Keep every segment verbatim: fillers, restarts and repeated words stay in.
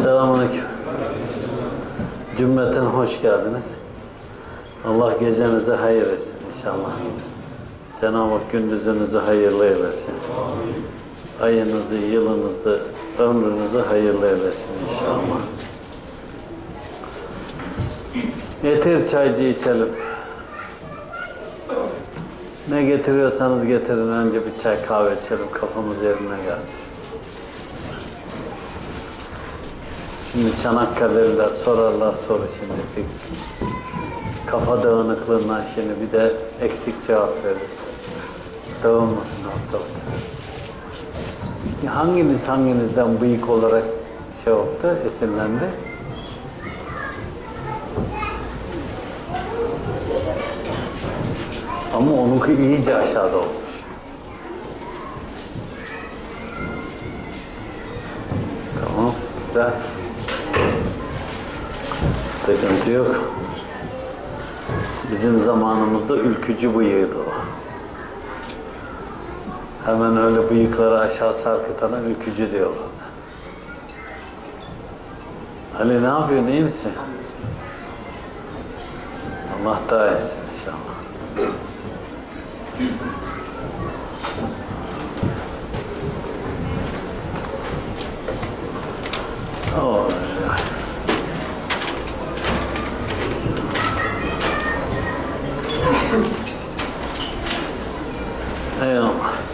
Selamünaleyküm. Cümleten hoş geldiniz. Allah gecenizi hayır etsin inşallah. Cenab-ı Hak gündüzünüzü hayırlı eylesin. Ayınızı, yılınızı, ömrünüzü hayırlı eylesin inşallah. Getir çaycı içelim. Ne getiriyorsanız getirin, önce bir çay kahve içelim, kafamız yerine gelsin. Şimdi Çanakkale'liler sorarlar soru şimdi. Bir kafa dağınıklığından şimdi bir de eksik cevap verir. Dağılmasın ortalık. Hanginiz hanginizden bıyık olarak şey oldu, esinlendi? Ama onunki iyice aşağıda olmuş. Tamam, güzel. Sıkıntı yok. Bizim zamanımızda ülkücü bıyığıydı o. Hemen öyle bıyıkları aşağı sarkıtana ülkücü diyorlar. Ali ne yapıyorsun, iyi misin? Allah daha etsin inşallah. Oh. Eyvallah.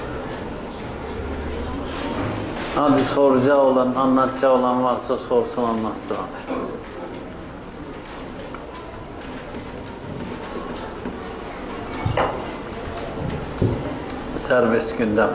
Hadi soracağı olan, anlatacağı olan varsa sorsun, anlatsın abi. Serbest gündem.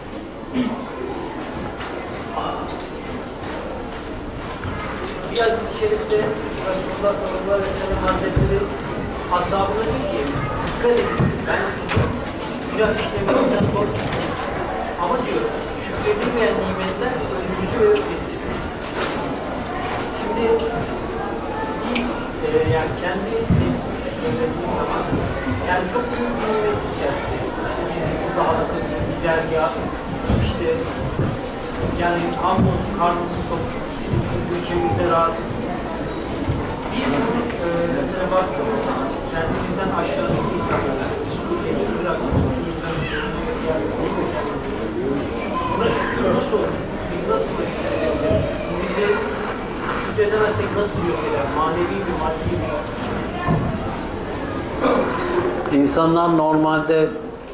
Bir hadis-i şerifte Resulullah sallallahu aleyhi ve sellem Hazretleri ashabına diyor ki, dikkat edin, ben sizi günah işlemenizden korkmuyorum. Ama diyor, şükredilmeyen nimetler ölümcü ve ötetici. Şimdi biz e, yani kendi nefsimizi söylediğim zaman yani çok büyük bir nimet içerisindeyiz. İşte bizim burada halkası, bir dergah, işte yani hamdolsun karnımız tok, ülkemizde rahatız. Bir e, mesela baktığımız zaman kendimizden aşağıdaki insanlara, Suriye'de, Irak'ta, insanın buna şükür nasıl olur? Biz nasıl buna şükrederiz? Bu bizi şükredemezsek nasıl yok eder? Manevi bir, maddi bir. İnsanlar normalde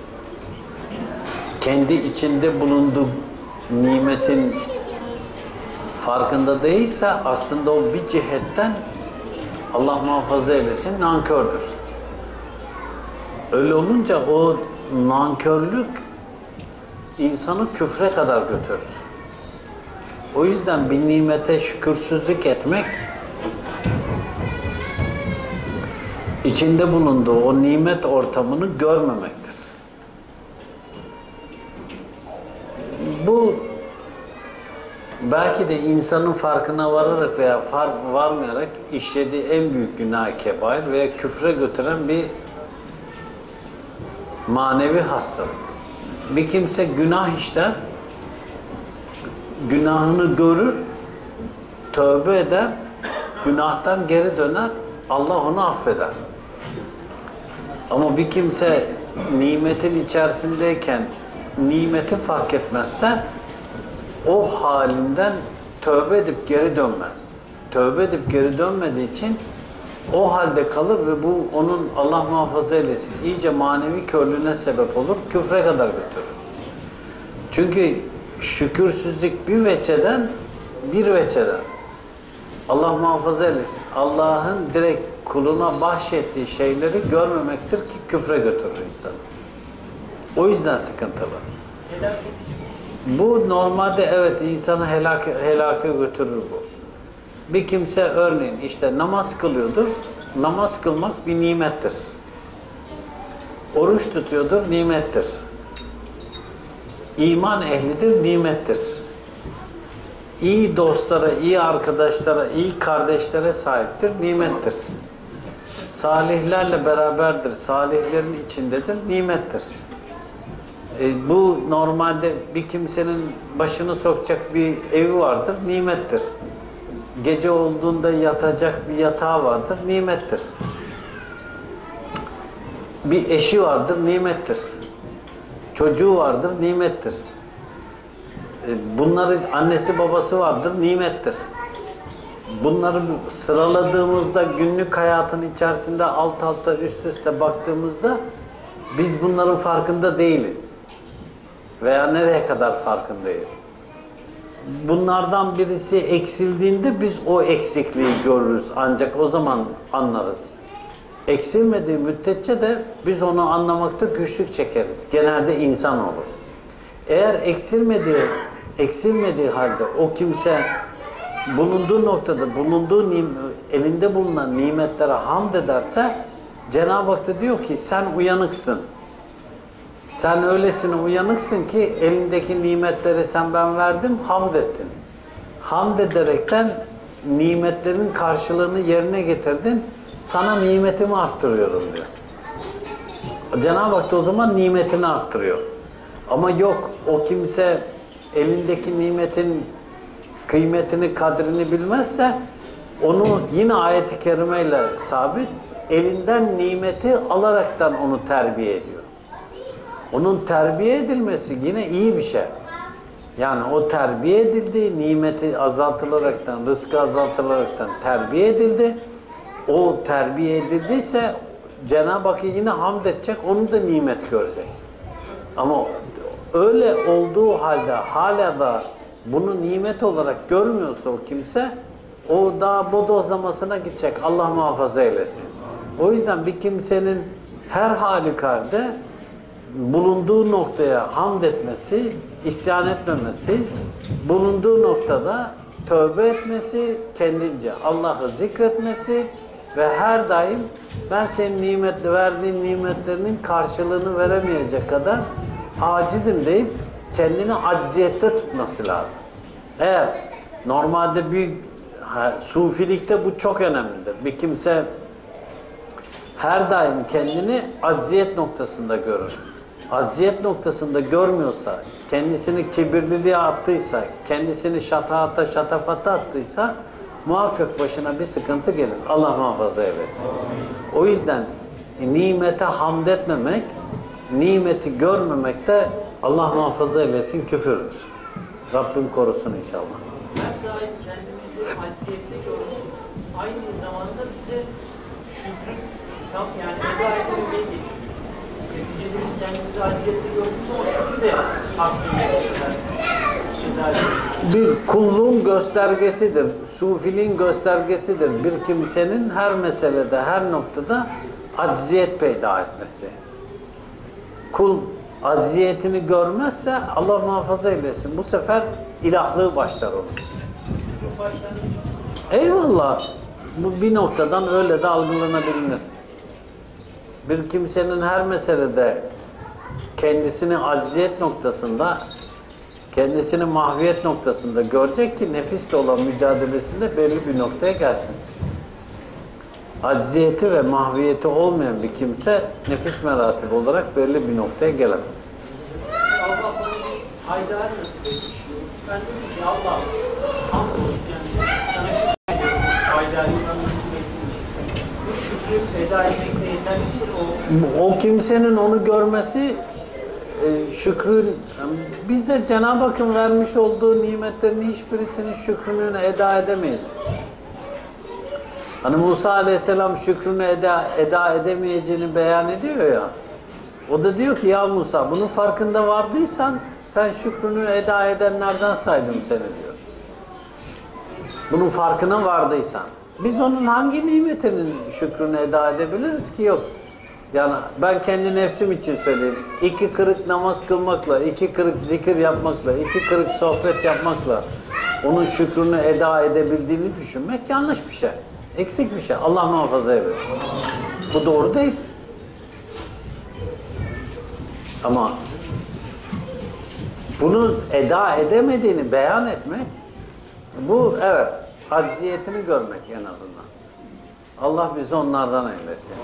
kendi içinde bulunduğu nimetin farkında değilse aslında o bir cihetten Allah muhafaza eylesin nankördür. Öyle olunca o nankörlük insanı küfre kadar götürür. O yüzden bir nimete şükürsüzlük etmek, içinde bulunduğu o nimet ortamını görmemektir. Bu belki de insanın farkına vararak veya fark varmayarak işlediği en büyük günah kebair veya küfre götüren bir manevi hastalık. Bir kimse günah işler, günahını görür, tövbe eder, günahtan geri döner, Allah onu affeder. Ama bir kimse nimetin içerisindeyken nimeti fark etmezse o halinden tövbe edip geri dönmez. Tövbe edip geri dönmediği için o halde kalır ve bu onun Allah muhafaza eylesin iyice manevi körlüğüne sebep olur, küfre kadar götürür. Çünkü şükürsüzlük bir veçeden bir veçeden Allah muhafaza eylesin. Allah'ın direkt kuluna bahşettiği şeyleri görmemektir ki küfre götürür insanı. O yüzden sıkıntılı. Bu normalde evet insanı helake, helake götürür bu. Bir kimse örneğin işte namaz kılıyordur. Namaz kılmak bir nimettir. Oruç tutuyordur, nimettir. İman ehlidir, nimettir. İyi dostlara, iyi arkadaşlara, iyi kardeşlere sahiptir, nimettir. Salihlerle beraberdir, salihlerin içindedir, nimettir. E, bu normalde bir kimsenin başını sokacak bir evi vardır, nimettir. gece olduğunda yatacak bir yatağı vardır, nimettir. Bir eşi vardır, nimettir. Çocuğu vardır, nimettir. Bunların annesi babası vardır, nimettir. Bunları sıraladığımızda, günlük hayatın içerisinde alt alta üst üste baktığımızda biz bunların farkında değiliz. Veya nereye kadar farkındayız. Bunlardan birisi eksildiğinde biz o eksikliği görürüz. Ancak o zaman anlarız. Eksilmediği müddetçe de biz onu anlamakta güçlük çekeriz. Genelde insan olur. Eğer eksilmediği, eksilmediği halde o kimse bulunduğu noktada, bulunduğu elinde bulunan nimetlere hamd ederse Cenab-ı Hak da diyor ki sen uyanıksın. Sen öylesine uyanıksın ki elindeki nimetleri sen ben verdim, hamd ettin. Hamd ederekten nimetlerin karşılığını yerine getirdin. Sana nimetimi arttırıyorum diyor. Cenab-ı Hak da o zaman nimetini arttırıyor. Ama yok, o kimse elindeki nimetin kıymetini, kadrini bilmezse onu yine ayet-i kerimeyle sabit, elinden nimeti alaraktan onu terbiye ediyor. Onun terbiye edilmesi yine iyi bir şey. Yani o terbiye edildi, nimeti azaltılaraktan, rızkı azaltılaraktan terbiye edildi. O terbiye edildiyse Cenab-ı Hak yine hamd edecek, onu da nimet görecek. Ama öyle olduğu halde hala da bunu nimet olarak görmüyorsa o kimse, o daha bodozlamasına gidecek. Allah muhafaza eylesin. O yüzden bir kimsenin her halükarda bulunduğu noktaya hamd etmesi, isyan etmemesi, bulunduğu noktada tövbe etmesi, kendince Allah'ı zikretmesi ve her daim ben senin nimetli verdiğin nimetlerinin karşılığını veremeyecek kadar acizim deyip kendini acziyette tutması lazım. Eğer normalde bir ha, sufilikte bu çok önemlidir. Bir kimse her daim kendini acziyet noktasında görür. Acziyet noktasında görmüyorsa, kendisini kibirliliğe attıysa, kendisini şatahata, şatafata attıysa muhakkak başına bir sıkıntı gelir. Allah muhafaza eylesin. O yüzden nimete hamd etmemek, nimeti görmemek de Allah muhafaza eylesin küfürdür. Rabbim korusun inşallah. Her daim kendimizi acziyette görmek aynı zamanda bize şükrün tam yani eda edememeyi getiriyor. Neticede biz kendimizi acziyette gördüğümüz zaman şükrü de aklımda bir kulluğun göstergesidir, sufiliğin göstergesidir. Bir kimsenin her meselede, her noktada acziyet peyda etmesi. Kul acziyetini görmezse Allah muhafaza eylesin. Bu sefer ilahlığı başlar onun. Eyvallah. Bu bir noktadan öyle de algılanabilir. Bir kimsenin her meselede kendisini acziyet noktasında, kendisini mahviyet noktasında görecek ki nefisle olan mücadelesinde belli bir noktaya gelsin. Acziyeti ve mahviyeti olmayan bir kimse nefis meratibi olarak belli bir noktaya gelemez. Allah bana bir haydar nasip etmiş. Ben dedim ki Allah hamdolsun yani sana şükrediyorum. Haydarından nasip etmiş. Bu şükrü eda etmekle yeterlidir. O, o kimsenin onu görmesi e, şükrün, biz de Cenab-ı Hakk'ın vermiş olduğu nimetlerin hiçbirisinin şükrünü eda edemeyiz. Hani Musa Aleyhisselam şükrünü eda, eda edemeyeceğini beyan ediyor ya. O da diyor ki ya Musa bunun farkında vardıysan sen şükrünü eda edenlerden saydım seni diyor. Bunun farkına vardıysan. Biz onun hangi nimetinin şükrünü eda edebiliriz ki? Yok. Yani ben kendi nefsim için söyleyeyim. İki kırık namaz kılmakla, iki kırık zikir yapmakla, iki kırık sohbet yapmakla onun şükrünü eda edebildiğini düşünmek yanlış bir şey. Eksik bir şey. Allah muhafaza eylesin. Bu doğru değil. Ama bunu eda edemediğini beyan etmek, bu evet, acziyetini görmek en azından. Allah bizi onlardan eylesin.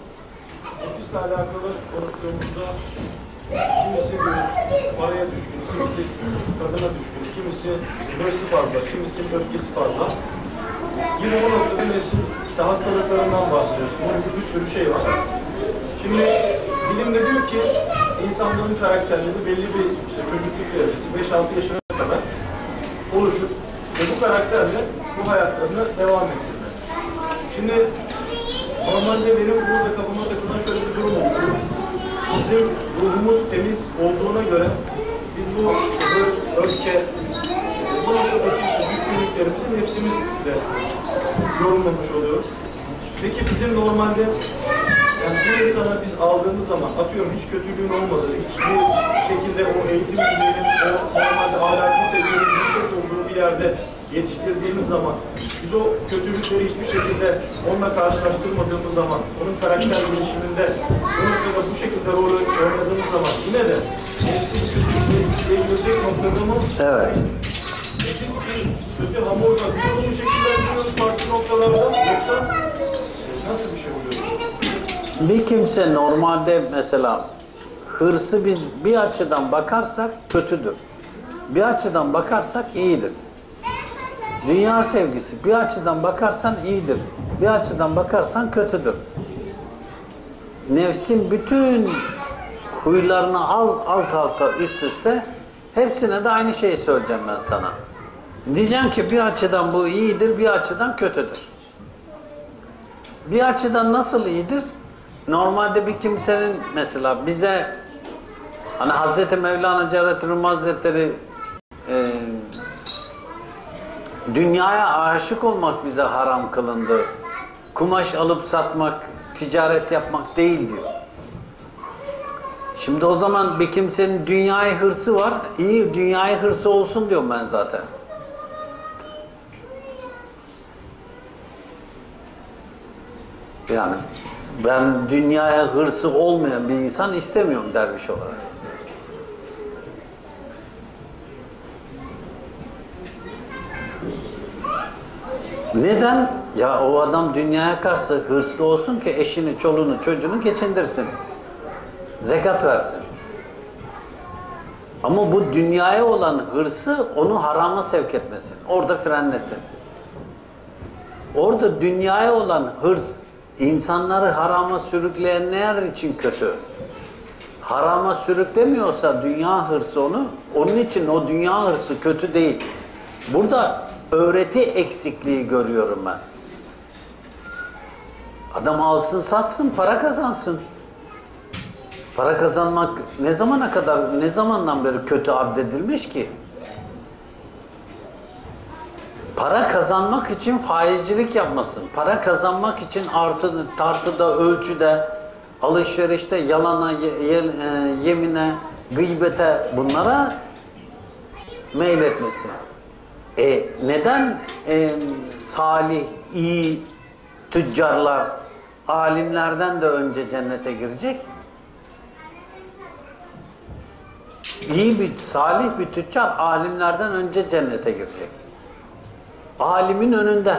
Nefisle alakalı konuştuğumuzda kimisi diyoruz, paraya düşkünüz, kimisi kadına düşkün, kimisi hırsı fazla, kimisinin öfkesi fazla. Yine bu noktada nefsin işte hastalıklarından bahsediyoruz. Bunun bir sürü şey var. Şimdi bilim de diyor ki insanların karakterleri belli bir işte çocukluk derecesi beş altı yaşına kadar oluşur ve bu karakterle bu hayatlarını devam ettirirler. Şimdi normalde benim burada kafama takılan şöyle bir durum oluşuyor. Bizim ruhumuz temiz olduğuna göre biz bu hırs, öfke, bu noktadaki işte düşkünlüklerimizi nefsimizle yorumlamış oluyoruz. Peki bizim normalde yani bir insana biz aldığımız zaman atıyorum hiç kötülüğün olmadığı, hiçbir şekilde o eğitim düzeyinin, o normalde ahlaki seviyenin yüksek olduğu bir yerde yetiştirdiğimiz zaman biz o kötülükleri hiçbir şekilde onunla karşılaştırmadığımız zaman onun karakter gelişiminde o noktada bu şekilde rol oynadığımız zaman yine de nefsi bu kötülükleri izleyebilecek noktada mı? Evet. Nefis bir kötü hamurla biz onu bu şekilde yapıyoruz farklı noktalarda yoksa nasıl bir şey oluyor? Bir kimse normalde mesela hırsı biz bir açıdan bakarsak kötüdür. Bir açıdan bakarsak iyidir. Dünya sevgisi bir açıdan bakarsan iyidir. Bir açıdan bakarsan kötüdür. Nefsin bütün huylarını alt, alt alta üst üste hepsine de aynı şeyi söyleyeceğim ben sana. Diyeceğim ki bir açıdan bu iyidir, bir açıdan kötüdür. Bir açıdan nasıl iyidir? Normalde bir kimsenin mesela bize hani Hazreti Mevlana Celaleddin Rumi Hazretleri e, dünyaya aşık olmak bize haram kılındı. Kumaş alıp satmak, ticaret yapmak değil diyor. Şimdi o zaman bir kimsenin dünyaya hırsı var. İyi dünyaya hırsı olsun diyorum ben zaten. Yani ben dünyaya hırsı olmayan bir insan istemiyorum derviş olarak. Neden? Ya o adam dünyaya karşı hırslı olsun ki eşini, çoluğunu, çocuğunu geçindirsin. Zekat versin. Ama bu dünyaya olan hırsı onu harama sevk etmesin. Orada frenlesin. Orada dünyaya olan hırs insanları harama sürükleyenler için kötü. Harama sürüklemiyorsa dünya hırsı onu, onun için o dünya hırsı kötü değil. Burada öğreti eksikliği görüyorum ben. Adam alsın satsın, para kazansın. Para kazanmak ne zamana kadar, ne zamandan beri kötü abdedilmiş ki? Para kazanmak için faizcilik yapmasın. Para kazanmak için artı, tartıda, ölçüde, alışverişte, yalana, ye, ye, yemine, gıybete bunlara meyletmesin. E, neden e, salih, iyi tüccarlar alimlerden de önce cennete girecek? İyi bir, salih bir tüccar alimlerden önce cennete girecek. Alimin önünde.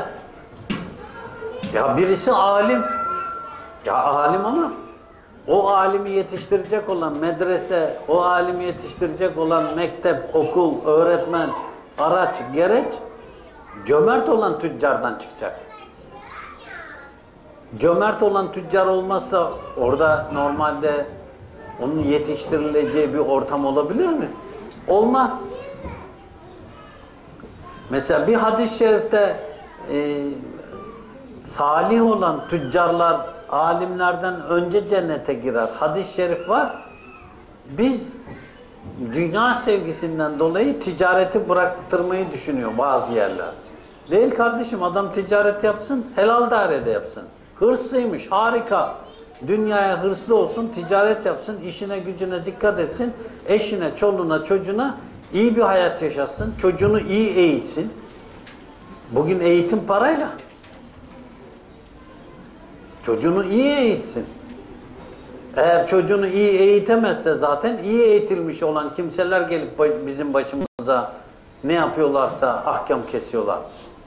Ya birisi alim. Ya alim ama o alimi yetiştirecek olan medrese, o alimi yetiştirecek olan mektep, okul, öğretmen, araç, gereç cömert olan tüccardan çıkacak. Cömert olan tüccar olmazsa orada normalde onun yetiştirileceği bir ortam olabilir mi? Olmaz. Mesela bir hadis-i şerifte e, salih olan tüccarlar alimlerden önce cennete girer. Hadis-i şerif var. Biz dünya sevgisinden dolayı ticareti bıraktırmayı düşünüyor bazı yerler. Değil kardeşim, adam ticaret yapsın, helal dairede yapsın. Hırslıymış, harika. Dünyaya hırslı olsun, ticaret yapsın, işine gücüne dikkat etsin, eşine, çoluğuna, çocuğuna iyi bir hayat yaşasın, çocuğunu iyi eğitsin. Bugün eğitim parayla. Çocuğunu iyi eğitsin. Eğer çocuğunu iyi eğitemezse zaten iyi eğitilmiş olan kimseler gelip bizim başımıza ne yapıyorlarsa ahkam kesiyorlar.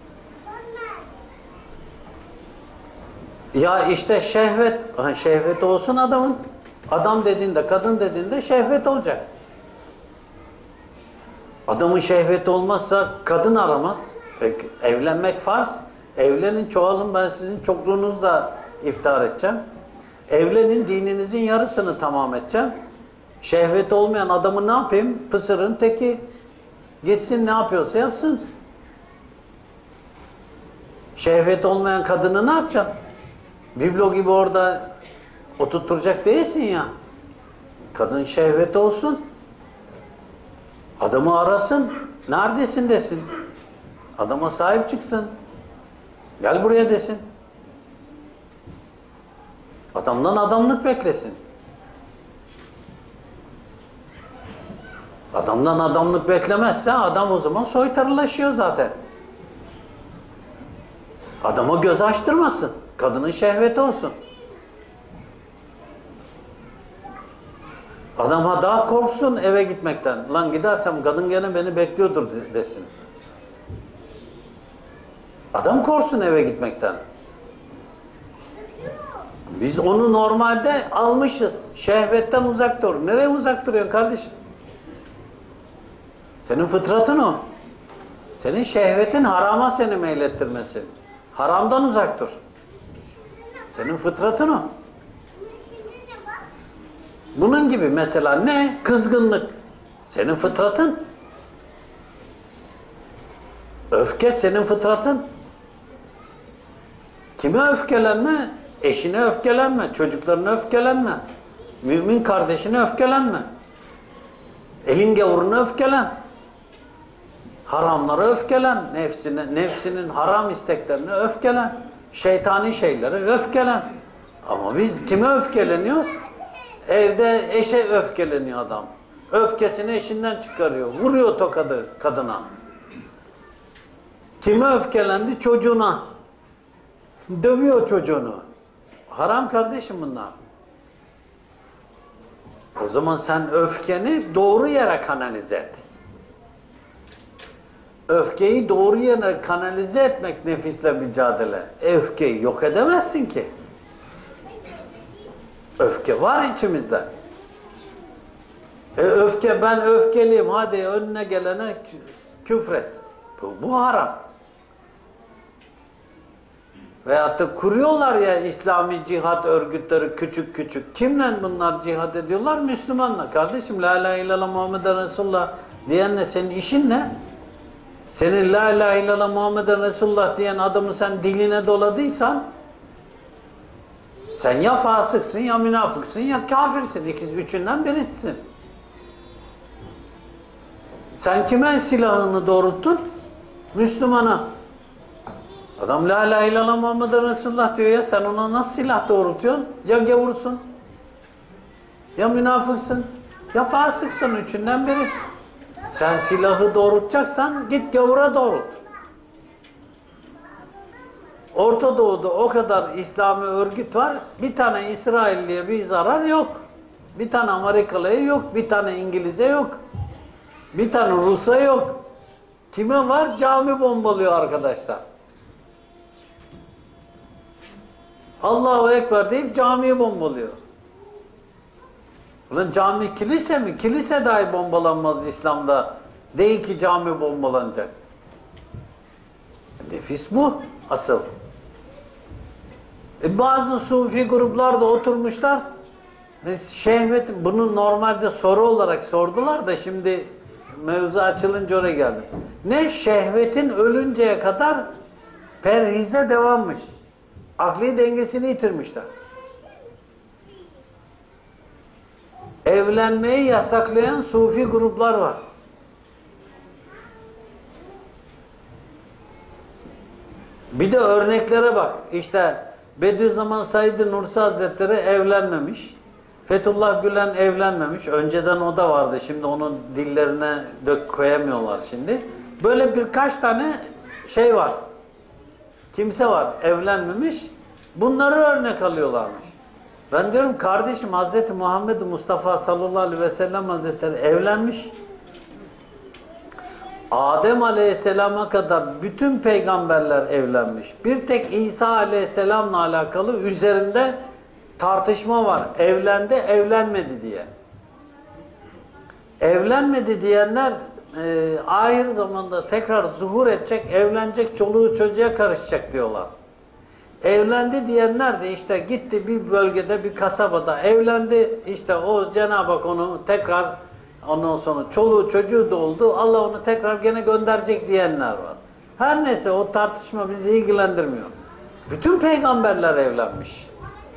Ya işte şehvet, şehvet olsun adamın. Adam dediğinde, kadın dediğinde şehvet olacak. Adamın şehveti olmazsa kadın aramaz. Peki, evlenmek farz. Evlenin, çoğalın, ben sizin çokluğunuzla iftihar edeceğim. Evlenin, dininizin yarısını tamam edeceğim. Şehveti olmayan adamı ne yapayım? Pısırın teki. Gitsin, ne yapıyorsa yapsın. Şehveti olmayan kadını ne yapacaksın? Biblo gibi orada oturtturacak değilsin ya. Kadın şehveti olsun. Adamı arasın. Neredesin desin. Adama sahip çıksın. Gel buraya desin. Adamdan adamlık beklesin. Adamdan adamlık beklemezse adam o zaman soytarılaşıyor zaten. Adama göz açtırmasın. Kadının şehveti olsun. Adam ha daha korksun eve gitmekten. Lan gidersem kadın gene beni bekliyordur desin. Adam korksun eve gitmekten. Biz onu normalde almışız. Şehvetten uzak dur. Nereye uzak duruyorsun kardeşim? Senin fıtratın o. Senin şehvetin harama seni meylettirmesi. Haramdan uzak dur. Senin fıtratın o. Bunun gibi mesela ne? Kızgınlık. Senin fıtratın. Öfke senin fıtratın. Kime öfkelenme? Eşine öfkelenme. Çocuklarına öfkelenme. Mümin kardeşine öfkelenme. Elin gavuruna öfkelen. Haramlara öfkelen. Nefsine, nefsinin haram isteklerine öfkelen. Şeytani şeylere öfkelen. Ama biz kime öfkeleniyoruz? Evde eşe öfkeleniyor adam. Öfkesini eşinden çıkarıyor. Vuruyor tokadı kadına. Kime öfkelendi? Çocuğuna. Dövüyor çocuğunu. Haram kardeşim bunlar. O zaman sen öfkeni doğru yere kanalize et. Öfkeyi doğru yere kanalize etmek nefisle mücadele. Öfkeyi yok edemezsin ki. Öfke var içimizde. E öfke, ben öfkeliyim, hadi önüne gelene küfret. Bu, bu haram. Veyahut da kuruyorlar ya İslami cihat örgütleri küçük küçük. Kimle bunlar cihat ediyorlar? Müslümanla. Kardeşim la ilahe illallah Muhammeden Resulullah diyenle senin işin ne? Senin la ilahe illallah Muhammeden Resulullah diyen adamı sen diline doladıysan sen ya fasıksın, ya münafıksın, ya kafirsin. İkisi, üçünden birisisin. Sen kime silahını doğrulttun? Müslümana. Adam la ilahe illallah Muhammeden Resulullah diyor ya, sen ona nasıl silah doğrultuyorsun? Ya gavursun, ya münafıksın, ya fasıksın, üçünden biri. Sen silahı doğrultacaksan git gavura doğrult. Orta Doğu'da o kadar İslami örgüt var, bir tane İsrailliye bir zarar yok. Bir tane Amerikalı'ya yok, bir tane İngiliz'e yok. Bir tane Rus'a yok. Kime var? Cami bombalıyor arkadaşlar. Allahu Ekber deyip camiyi bombalıyor. Ulan cami kilise mi? Kilise dahi bombalanmaz İslam'da. Değil ki cami bombalanacak. Nefis bu asıl. E bazı sufi gruplar da oturmuşlar. E şehvet, bunu normalde soru olarak sordular da şimdi mevzu açılınca oraya geldi. Ne? Şehvetin ölünceye kadar perhize devammış. Akli dengesini yitirmişler. Evlenmeyi yasaklayan sufi gruplar var. Bir de örneklere bak. İşte Bediüzzaman Said Nursi Hazretleri evlenmemiş. Fethullah Gülen evlenmemiş. Önceden o da vardı. Şimdi onun dillerine dök koyamıyorlar şimdi. Böyle birkaç tane şey var. Kimse var evlenmemiş. Bunları örnek alıyorlarmış. Ben diyorum kardeşim Hazreti Muhammed Mustafa sallallahu aleyhi ve sellem Hazretleri evlenmiş. Adem aleyhisselama kadar bütün peygamberler evlenmiş. Bir tek İsa aleyhisselamla alakalı üzerinde tartışma var. Evlendi, evlenmedi diye. Evlenmedi diyenler e, ahir zamanda tekrar zuhur edecek, evlenecek, çoluğu çocuğa karışacak diyorlar. Evlendi diyenler de işte gitti bir bölgede, bir kasabada evlendi. İşte o Cenab-ı Hak onu tekrar, ondan sonra çoluğu çocuğu da oldu. Allah onu tekrar gene gönderecek diyenler var. Her neyse o tartışma bizi ilgilendirmiyor. Bütün peygamberler evlenmiş.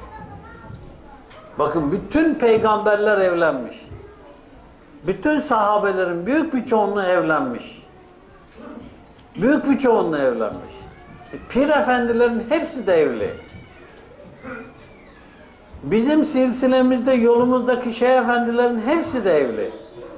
Bakın bütün peygamberler evlenmiş. Bütün sahabelerin büyük bir çoğunluğu evlenmiş. Büyük bir çoğunluğu evlenmiş. Pir efendilerin hepsi de evli. Bizim silsilemizde, yolumuzdaki şeyh efendilerin hepsi de evli.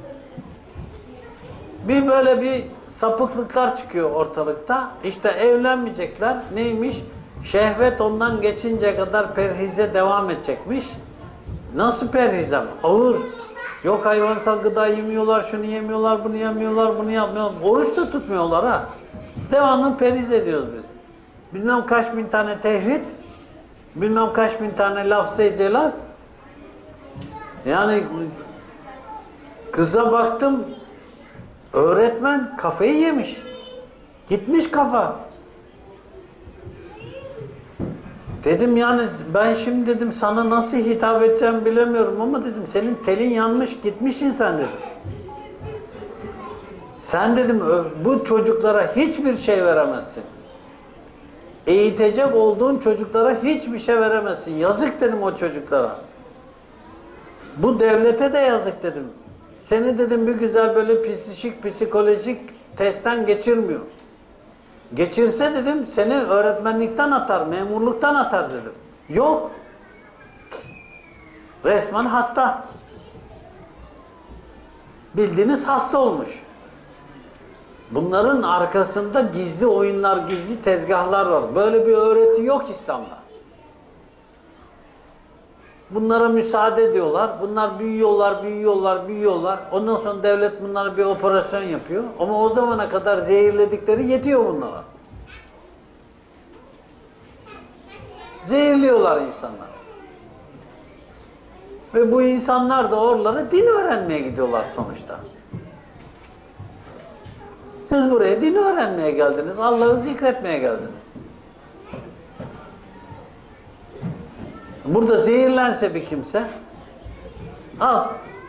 Bir böyle bir sapıklıklar çıkıyor ortalıkta. İşte evlenmeyecekler. Neymiş? Şehvet ondan geçinceye kadar perhize devam edecekmiş. Nasıl perhize? Ağır. Yok hayvansal gıda yemiyorlar, şunu yemiyorlar, bunu yemiyorlar, bunu yapmıyorlar. Oruç da tutmuyorlar ha. Devamlı perhiz ediyoruz biz. Bilmem kaç bin tane tehrit, bilmem kaç bin tane lafz-ı celal. Yani kıza baktım, öğretmen kafayı yemiş. Gitmiş kafa. Dedim yani ben şimdi dedim sana nasıl hitap edeceğim bilemiyorum ama dedim senin telin yanmış, gitmişsin sen dedim. Sen dedim bu çocuklara hiçbir şey veremezsin. Eğitecek olduğun çocuklara hiçbir şey veremezsin. Yazık dedim o çocuklara. Bu devlete de yazık dedim. Seni dedim bir güzel böyle psikolojik, psikolojik testten geçirmiyor. Geçirse dedim seni öğretmenlikten atar, memurluktan atar dedim. Yok. Resmen hasta. Bildiğiniz hasta olmuş. Bunların arkasında gizli oyunlar, gizli tezgahlar var. Böyle bir öğreti yok İslam'da. Bunlara müsaade ediyorlar. Bunlar büyüyorlar, büyüyorlar, büyüyorlar. Ondan sonra devlet bunlara bir operasyon yapıyor. Ama o zamana kadar zehirledikleri yetiyor bunlara. Zehirliyorlar insanlar. Ve bu insanlar da oralara din öğrenmeye gidiyorlar sonuçta. Siz buraya din öğrenmeye geldiniz. Allah'ı zikretmeye geldiniz. Burada zehirlense bir kimse, al.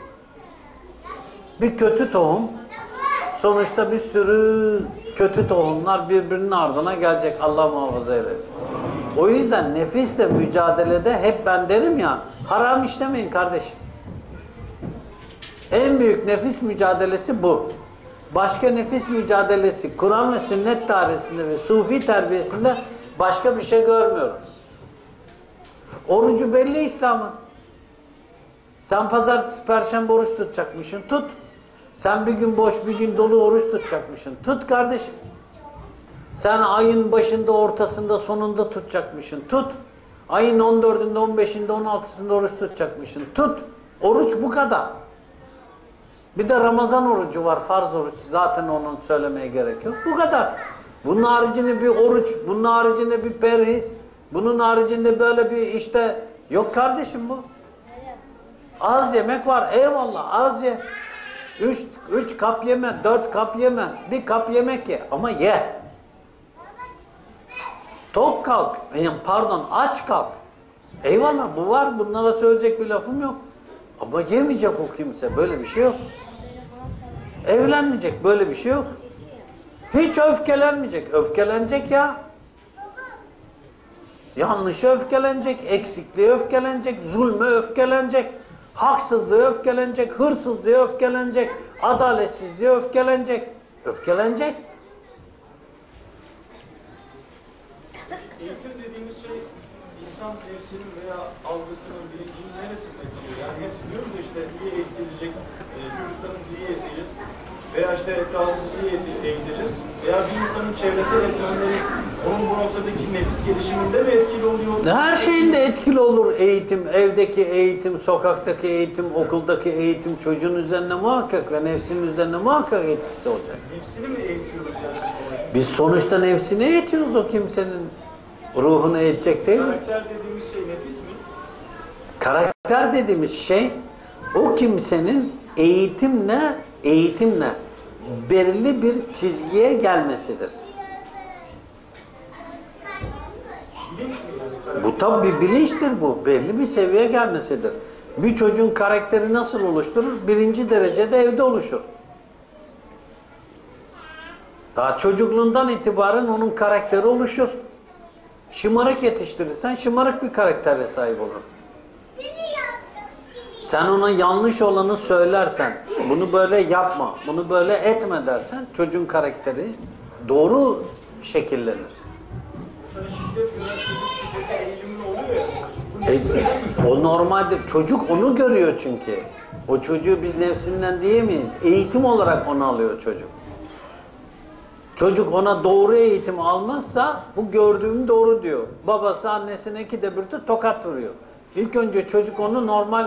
Bir kötü tohum, sonuçta bir sürü kötü tohumlar birbirinin ardına gelecek. Allah muhafaza eylesin. O yüzden nefisle mücadelede hep ben derim ya, haram işlemeyin kardeşim. En büyük nefis mücadelesi bu. Başka nefis mücadelesi Kur'an ve sünnet dairesinde ve sufi terbiyesinde başka bir şey görmüyorum. Orucu belli İslam'ın. Sen pazartesi, perşembe oruç tutacakmışsın, tut. Sen bir gün boş, bir gün dolu oruç tutacakmışsın, tut kardeşim. Sen ayın başında, ortasında, sonunda tutacakmışsın, tut. Ayın on dördünde, on beşinde, on altısında oruç tutacakmışsın, tut. Oruç bu kadar. Bir de Ramazan orucu var, farz oruç. Zaten onun söylemeye gerek yok. Bu kadar. Bunun haricinde bir oruç, bunun haricinde bir perhiz, bunun haricinde böyle bir işte yok kardeşim bu. Az yemek var, eyvallah az ye. Üç, üç kap yeme, dört kap yeme, bir kap yemek ye ama ye. Tok kalk, yani pardon aç kalk. Eyvallah bu var, bunlara söyleyecek bir lafım yok. Ama yemeyecek o kimse, böyle bir şey yok. Evlenmeyecek, böyle bir şey yok. Hiç öfkelenmeyecek, öfkelenecek ya. Yanlışa öfkelenecek, eksikliğe öfkelenecek, zulme öfkelenecek, haksızlığa öfkelenecek, hırsızlığa öfkelenecek, adaletsizliğe öfkelenecek. Öfkelenecek. Eğitim dediğimiz şey insan nefsinin veya algısının, bilincinin neresinde kalıyor? Yani hep diyoruz ya işte iyi eğitilecek, e, çocuklarımızı iyi eğiteceğiz veya işte etrafımızı iyi eğiteceğiz veya bir insanın çevresel etmenleri onun bu noktadaki nefis gelişiminde mi etkili oluyor? Her şeyinde etkili olur eğitim, evdeki eğitim, sokaktaki eğitim, okuldaki eğitim çocuğun üzerine muhakkak ve nefsinin üzerine muhakkak etkisi olacak. Nefsini mi eğitiyoruz yani? Biz sonuçta nefsini eğitiyoruz, o kimsenin ruhunu eğitecek değil mi? Karakter dediğimiz şey nefis mi? Karakter dediğimiz şey o kimsenin eğitimle eğitimle belirli bir çizgiye gelmesidir. Bilinç mi yani? Bu tabi bir bilinçtir bu. Belli bir seviyeye gelmesidir. Bir çocuğun karakteri nasıl oluşturur? Birinci derecede evde oluşur. Daha çocukluğundan itibaren onun karakteri oluşur. Şımarık yetiştirirsen şımarık bir karaktere sahip olur. Sen ona yanlış olanı söylersen, bunu böyle yapma, bunu böyle etme dersen çocuğun karakteri doğru şekillenir. Mesela şiddet gören çocuk şiddete eğilimli oluyor ya. E, o normaldir. Çocuk onu görüyor çünkü. O çocuğu biz nefsinden diyemeyiz. Eğitim olarak onu alıyor çocuk. Çocuk ona doğru eğitim almazsa bu gördüğüm doğru diyor. Babası annesine ikide bir de tokat vuruyor. İlk önce çocuk onu normal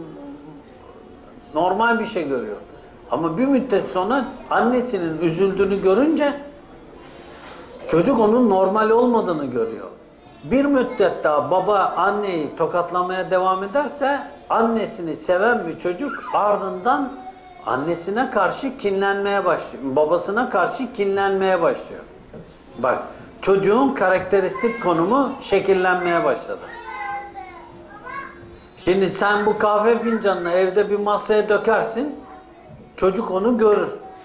normal bir şey görüyor. Ama bir müddet sonra annesinin üzüldüğünü görünce çocuk onun normal olmadığını görüyor. Bir müddet daha baba anneyi tokatlamaya devam ederse annesini seven bir çocuk ardından annesine karşı kinlenmeye başlıyor. Babasına karşı kinlenmeye başlıyor. Bak, çocuğun karakteristik konumu şekillenmeye başladı. Şimdi sen bu kahve fincanını evde bir masaya dökersin, çocuk onu görür.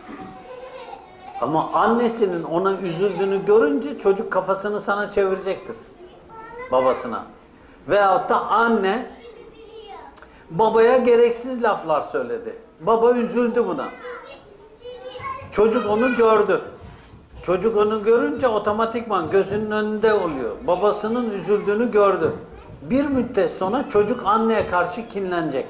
Ama annesinin ona üzüldüğünü görünce çocuk kafasını sana çevirecektir. Babasına. Veyahut da anne babaya gereksiz laflar söyledi. Baba üzüldü buna. Çocuk onu gördü. Çocuk onu görünce otomatikman gözünün önünde oluyor. Babasının üzüldüğünü gördü. Bir müddet sonra çocuk anneye karşı kinlenecek.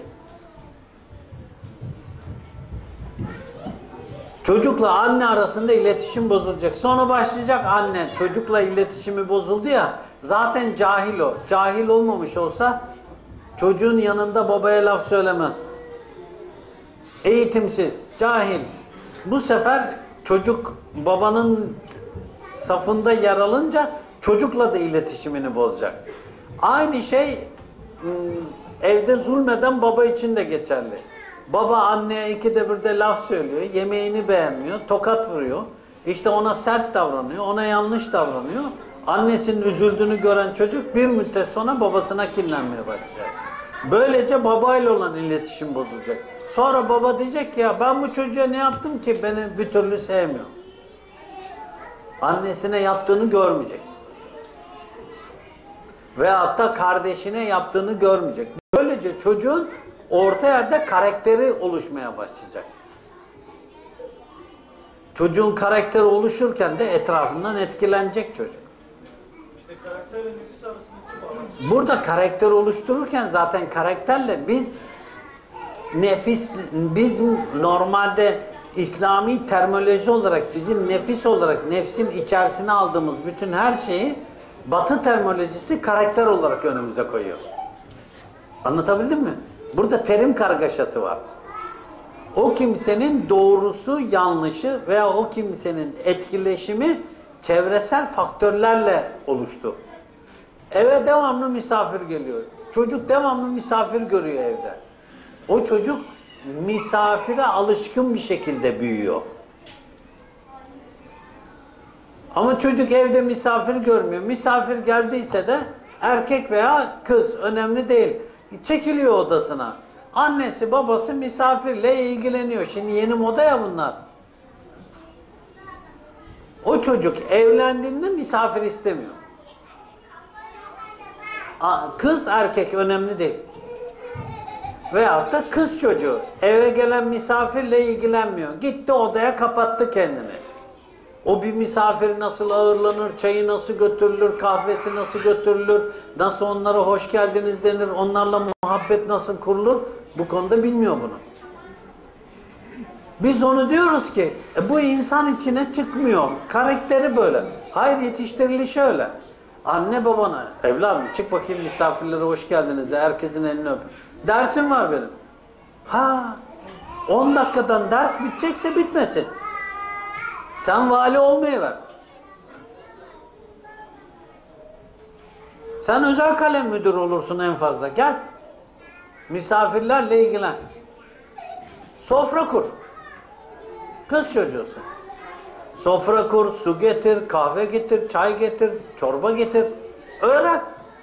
Çocukla anne arasında iletişim bozulacak. Sonra başlayacak anne. Çocukla iletişimi bozuldu ya. Zaten cahil o. Cahil olmamış olsa çocuğun yanında babaya laf söylemez. Eğitimsiz, cahil. Bu sefer çocuk babanın safında yer alınca çocukla da iletişimini bozacak. Aynı şey evde zulmeden baba için de geçerli. Baba anneye ikide bir de laf söylüyor, yemeğini beğenmiyor, tokat vuruyor. İşte ona sert davranıyor, ona yanlış davranıyor. Annesinin üzüldüğünü gören çocuk bir müddet sonra babasına kinlenmeye başlayacak. Böylece babayla olan iletişim bozulacak. Sonra baba diyecek ki ya ben bu çocuğa ne yaptım ki beni bir türlü sevmiyor. Annesine yaptığını görmeyecek. Veyahut da kardeşine yaptığını görmeyecek. Böylece çocuğun orta yerde karakteri oluşmaya başlayacak. Çocuğun karakteri oluşurken de etrafından etkilenecek çocuk. İşte karakterle nefis arasındaki bağlantı. Burada karakter oluştururken zaten karakterle biz nefis, biz normalde İslami terminoloji olarak bizim nefis olarak nefsin içerisine aldığımız bütün her şeyi Batı terminolojisi karakter olarak önümüze koyuyor. Anlatabildim mi? Burada terim kargaşası var. O kimsenin doğrusu, yanlışı veya o kimsenin etkileşimi çevresel faktörlerle oluştu. Eve devamlı misafir geliyor. Çocuk devamlı misafir görüyor evde. O çocuk misafire alışkın bir şekilde büyüyor. Ama çocuk evde misafir görmüyor. Misafir geldiyse de erkek veya kız önemli değil. Çekiliyor odasına. Annesi babası misafirle ilgileniyor. Şimdi yeni moda ya bunlar. O çocuk evlendiğinde misafir istemiyor. Kız erkek önemli değil. Veyahut da kız çocuğu eve gelen misafirle ilgilenmiyor. Gitti odaya kapattı kendini. O bir misafir nasıl ağırlanır, çayı nasıl götürülür, kahvesi nasıl götürülür, nasıl onlara hoş geldiniz denir, onlarla muhabbet nasıl kurulur, bu konuda bilmiyor bunu. Biz onu diyoruz ki, e, bu insan içine çıkmıyor, karakteri böyle. Hayır, yetiştirilişi öyle. Anne babana, evladım çık bakayım misafirlere hoş geldiniz de herkesin elini öp. Dersim var benim. Ha, on dakikadan ders bitecekse bitmesin. Sen vali olmayıver. Sen özel kalem müdürü olursun en fazla. Gel. Misafirlerle ilgilen. Sofra kur. Kız çocuğusun. Sofra kur, su getir, kahve getir, çay getir, çorba getir. Öğren.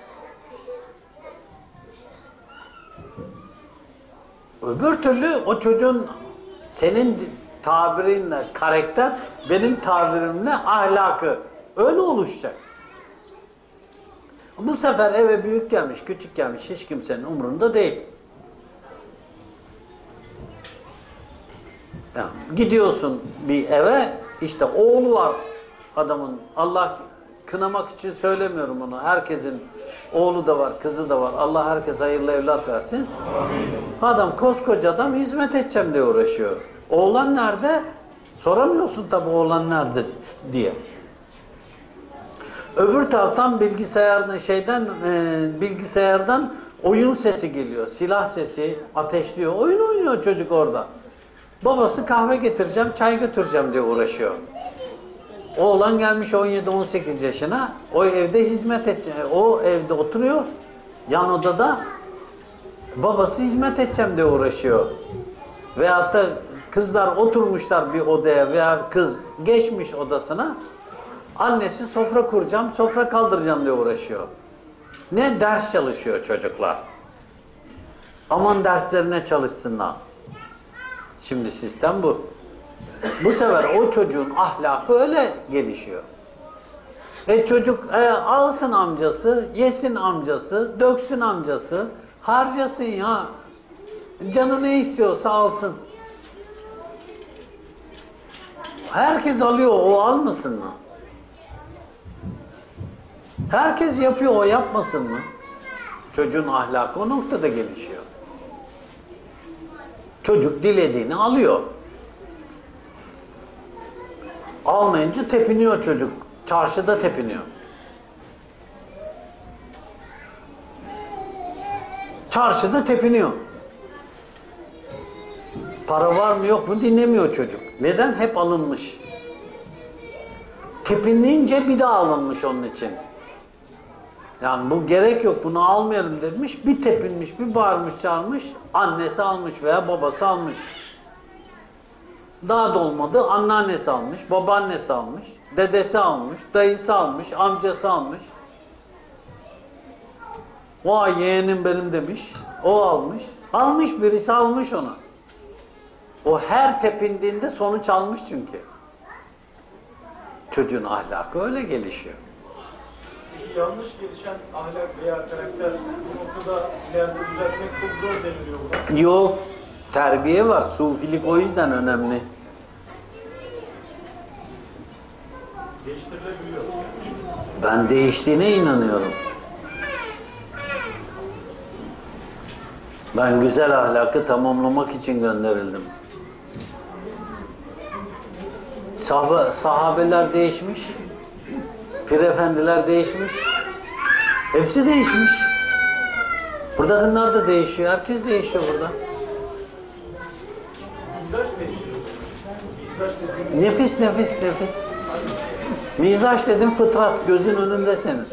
Öbür türlü o çocuğun senin tabirinle karakter, benim tabirimle ahlakı öyle oluşacak. Bu sefer eve büyük gelmiş, küçük gelmiş, hiç kimsenin umurunda değil. Yani gidiyorsun bir eve, işte oğlu var adamın, Allah kınamak için söylemiyorum onu, herkesin oğlu da var, kızı da var, Allah herkese hayırlı evlat versin. Adam, koskoca adam, hizmet edeceğim diye uğraşıyor. Oğlan nerede? Soramıyorsun tabii oğlan nerede diye. Öbür taraftan bilgisayardan şeyden e, bilgisayardan oyun sesi geliyor. Silah sesi, ateşliyor. Oyun oynuyor çocuk orada. Babası kahve getireceğim, çay götüreceğim diye uğraşıyor. Oğlan gelmiş on yedi on sekiz yaşına. O evde hizmet edecek. O evde oturuyor. Yan odada babası hizmet edeceğim diye uğraşıyor. Veyahut da kızlar oturmuşlar bir odaya veya kız geçmiş odasına. Annesi sofra kuracağım, sofra kaldıracağım diye uğraşıyor. Ne ders çalışıyor çocuklar. Aman derslerine çalışsınlar. Şimdi sistem bu. Bu sefer o çocuğun ahlakı öyle gelişiyor. E çocuk e, alsın amcası, yesin amcası, döksün amcası, harcasın ya. Canı ne istiyorsa alsın. Herkes alıyor, o almasın mı? Herkes yapıyor, o yapmasın mı? Çocuğun ahlakı o noktada gelişiyor. Çocuk dilediğini alıyor. Almayınca tepiniyor çocuk. Çarşıda tepiniyor. Çarşıda tepiniyor. Para var mı yok mu dinlemiyor çocuk. Neden? Hep alınmış. Tepinince bir daha alınmış onun için. Yani bu gerek yok, bunu almayalım demiş, bir tepinmiş, bir bağırmış, çağırmış, annesi almış veya babası almış. Daha da olmadı, anneannesi almış, babaannesi almış, dedesi almış, dayısı almış, amcası almış. Vay yeğenim benim demiş, o almış. Almış, birisi almış onu. O her tepindiğinde sonuç almış çünkü. Çocuğun ahlakı öyle gelişiyor. Yanlış gelişen ahlak veya karakter bu noktada ileride düzeltmek çok zor deniliyor buna. Yok. Terbiye var. Sufilik o yüzden önemli. Değiştirilebiliyor. Ben değiştiğine inanıyorum. Ben güzel ahlakı tamamlamak için gönderildim. Sah sahabeler değişmiş. Pir efendiler değişmiş. Hepsi değişmiş. Buradakiler de değişiyor. Herkes değişiyor burada. Mizaç değişiyor. Mizaç dediğimiz Nefis nefis nefis. Mizaç dedim fıtrat. Gözün önünde senin.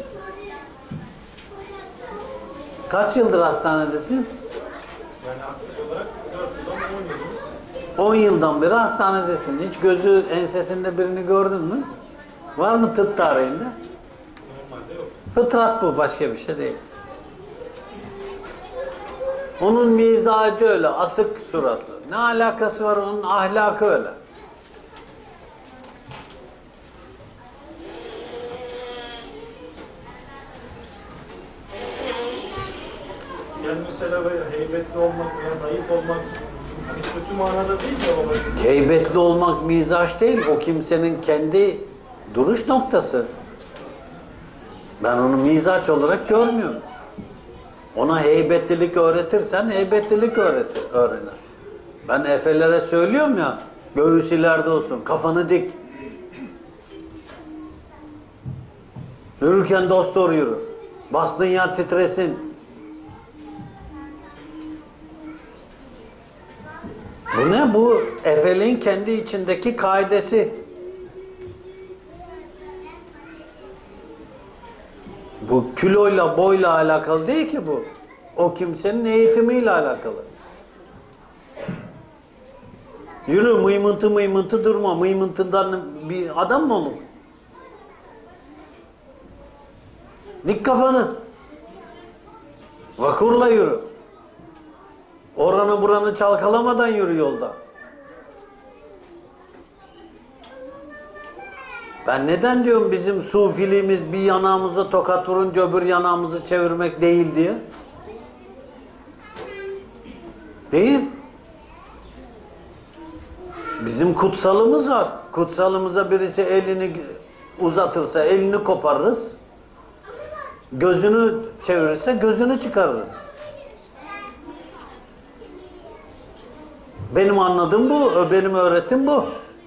Kaç yıldır hastanedesin? yani aktif olarak dört yıldan on yılımız. on yıldan beri hastanedesin. Hiç gözü ensesinde birini gördün mü? Var mı tıp tarihinde? Normalde yok. Fıtrat bu. Başka bir şey değil. Onun mizacı öyle. Asık suratlı. Ne alakası var? Onun ahlakı öyle. Yani mesela böyle heybetli olmak veya naif olmak hani kötü manada değil de olabilir. Heybetli olmak mizaç değil. O kimsenin kendi duruş noktası. Ben onu mizaç olarak görmüyorum. Ona heybetlilik öğretirsen heybetlilik öğretir, öğrenir. Ben efelere söylüyorum ya, göğüs ileride olsun, kafanı dik. Yürürken dost doğru yürü. Bastığın yer titresin. Bu ne? Bu efeliğin kendi içindeki kaidesi. Bu kiloyla, boyla alakalı değil ki bu. O kimsenin eğitimiyle alakalı. Yürü, mıymıntı mıymıntı durma. Mıymıntından bir adam mı olur? Dik kafanı. Vakurla yürü. Oranı buranı çalkalamadan yürü yolda. Ben neden diyorum bizim sufiliğimiz bir yanağımıza tokat vurunca öbür yanağımızı çevirmek değil diye? Değil. Bizim kutsalımız var. Kutsalımıza birisi elini uzatırsa elini koparırız. Gözünü çevirirse gözünü çıkarırız. Benim anladığım bu, benim öğretim bu.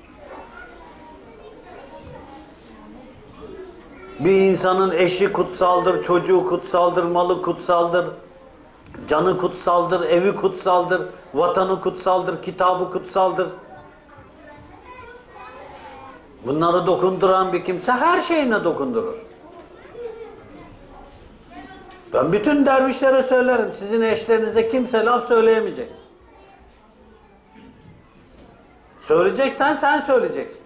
Bir insanın eşi kutsaldır, çocuğu kutsaldır, malı kutsaldır, canı kutsaldır, evi kutsaldır, vatanı kutsaldır, kitabı kutsaldır. Bunları dokunduran bir kimse her şeyine dokundurur. Ben bütün dervişlere söylerim, sizin eşlerinize kimse laf söyleyemeyecek. Söyleyeceksen sen söyleyeceksin.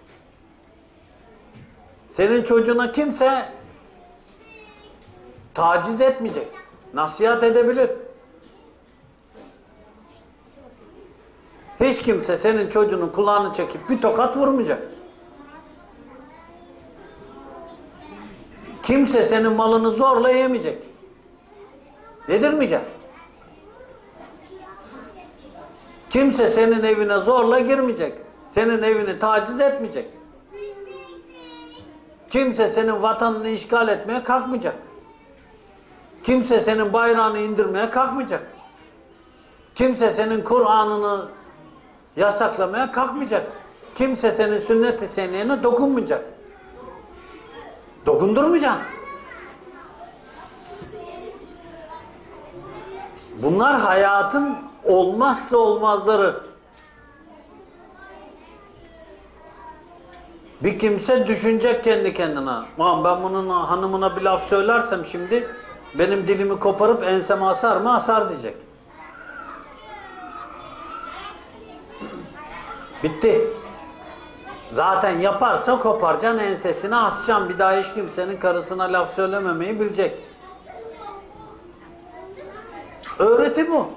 Senin çocuğuna kimse taciz etmeyecek. Nasihat edebilir. Hiç kimse senin çocuğunun kulağını çekip bir tokat vurmayacak. Kimse senin malını zorla yemeyecek. Yedirmeyecek. Kimse senin evine zorla girmeyecek. Senin evini taciz etmeyecek. Kimse senin vatanını işgal etmeye kalkmayacak. Kimse senin bayrağını indirmeye kalkmayacak. Kimse senin Kur'an'ını yasaklamaya kalkmayacak. Kimse senin sünnet-i seniyene dokunmayacak. Dokundurmayacaksın. Bunlar hayatın olmazsa olmazları. Bir kimse düşünecek kendi kendine. Aman ben bunun hanımına bir laf söylersem şimdi benim dilimi koparıp enseme asar mı? Asar diyecek. Bitti. Zaten yaparsa koparacaksın, ensesine asacaksın. Bir daha hiç kimsenin karısına laf söylememeyi bilecek. Öğreti bu.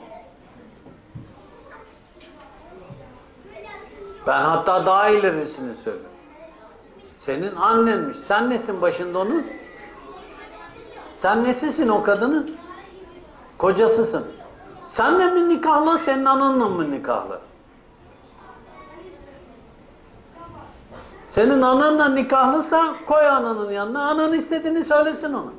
Ben hatta daha ilerisini söylüyorum. Senin annenmiş. Sen nesin başında onun? Sen nesisin o kadının? Kocasısın. Senle mi nikahlı, senin ananla mı nikahlı? Senin ananla nikahlısa koy ananın yanına. Anan istediğini söylesin ona.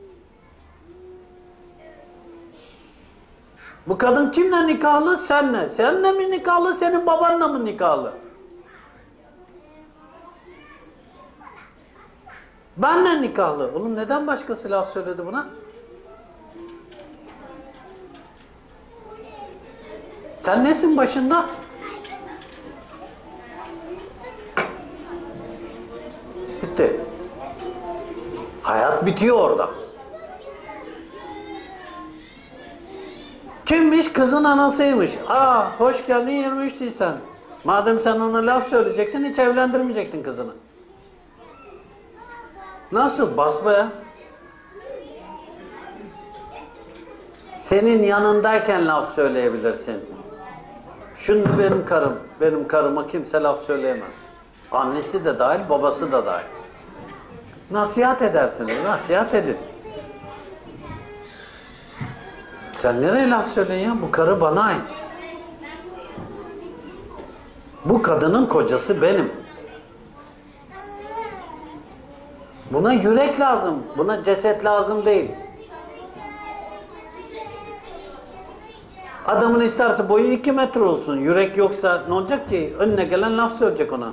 Bu kadın kimle nikahlı? Senle. Seninle mi nikahlı, senin babanla mı nikahlı? Benle nikahlı. Oğlum neden başkası laf söyledi buna? Sen nesin başında? Bitti. Hayat bitiyor orada. Kimmiş? Kızın anasıymış. Aa, hoş geldin yirmi üç Nisan. Madem sen ona laf söyleyecektin, hiç evlendirmeyecektin kızını. Nasıl? Basbaya. Senin yanındayken laf söyleyebilirsin. Şunu benim karım, benim karıma kimse laf söyleyemez. Annesi de dahil, babası da dahil. Nasihat edersiniz, nasihat edin. Sen nereye laf söyleyin ya? Bu karı bana ait. Bu kadının kocası benim. Buna yürek lazım, buna ceset lazım değil. Adamın isterse boyu iki metre olsun, yürek yoksa ne olacak ki? Önüne gelen laf söyleyecek ona.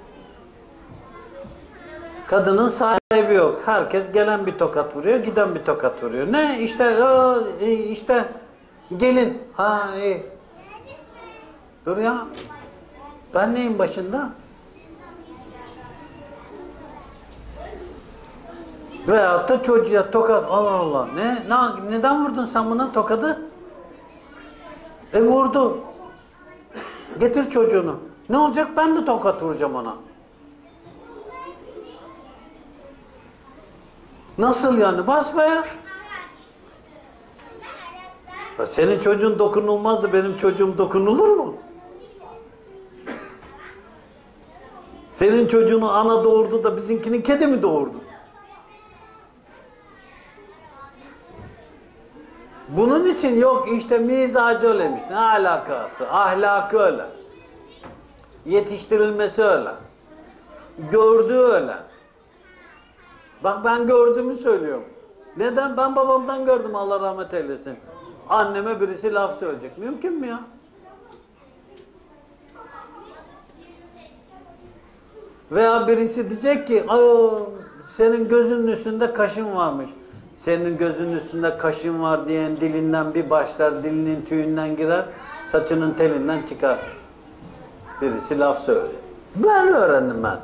Kadının sahibi yok. Herkes gelen bir tokat vuruyor, giden bir tokat vuruyor. Ne? İşte, o, işte gelin. Ha iyi. Dur ya. Ben neyim başında? Veyahut da çocuğa tokat. Allah Allah. Ne? ne? Neden vurdun sen buna tokadı? E vurdu. Getir çocuğunu. Ne olacak? Ben de tokat vuracağım ona. Nasıl yani? Basbaya. Senin çocuğun dokunulmazdı, benim çocuğum dokunulur mu? Senin çocuğunu ana doğurdu da bizimkinin kedi mi doğurdu? Bunun için yok işte mizacı öylemiş. Ne alakası? Ahlakı öyle. Yetiştirilmesi öyle. Gördüğü öyle. Bak ben gördüğümü söylüyorum. Neden? Ben babamdan gördüm, Allah rahmet eylesin. Anneme birisi laf söyleyecek. Mümkün mü ya? Veya birisi diyecek ki senin gözünün üstünde kaşın varmış. Senin gözünün üstünde kaşın var diyen dilinden bir başlar, dilinin tüyünden girer, saçının telinden çıkar. Birisi laf söyleyecek. Ben öğrendim ben.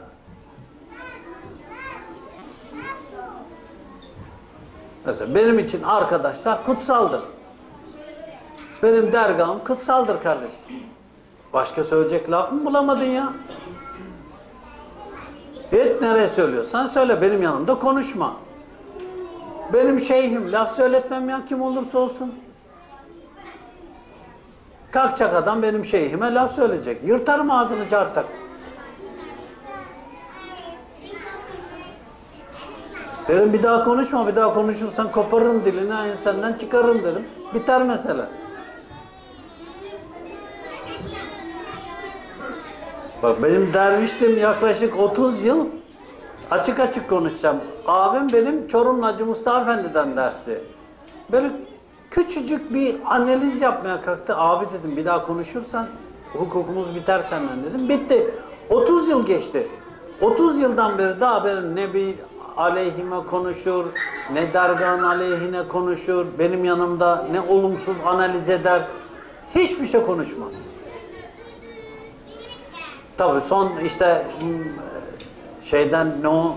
Mesela benim için arkadaşlar kutsaldır. Benim dergahım kutsaldır kardeşim. Başka söyleyecek laf mı bulamadın ya? Et nereye söylüyorsan söyle, benim yanımda konuşma. Benim şeyhim, laf söyletmem ya kim olursa olsun. Kalkacak adam benim şeyhime laf söyleyecek. Yırtarım ağzını cartak. Derim bir daha konuşma, bir daha konuşursan koparırım dilini, aynı senden çıkarırım derim. Biter mesele. Bak benim dervişliğim yaklaşık otuz yıl, açık açık konuşacağım. Abim benim Çorumlu Hacı Mustafa Efendi'den dersi. Böyle küçücük bir analiz yapmaya kalktı. Abi dedim bir daha konuşursan hukukumuz biter senden dedim. Bitti. otuz yıl geçti. otuz yıldan beri daha benim ne bir aleyhime konuşur, ne dergahın aleyhine konuşur, benim yanımda ne olumsuz analiz eder, hiçbir şey konuşmaz. Tabii son işte şeyden ne o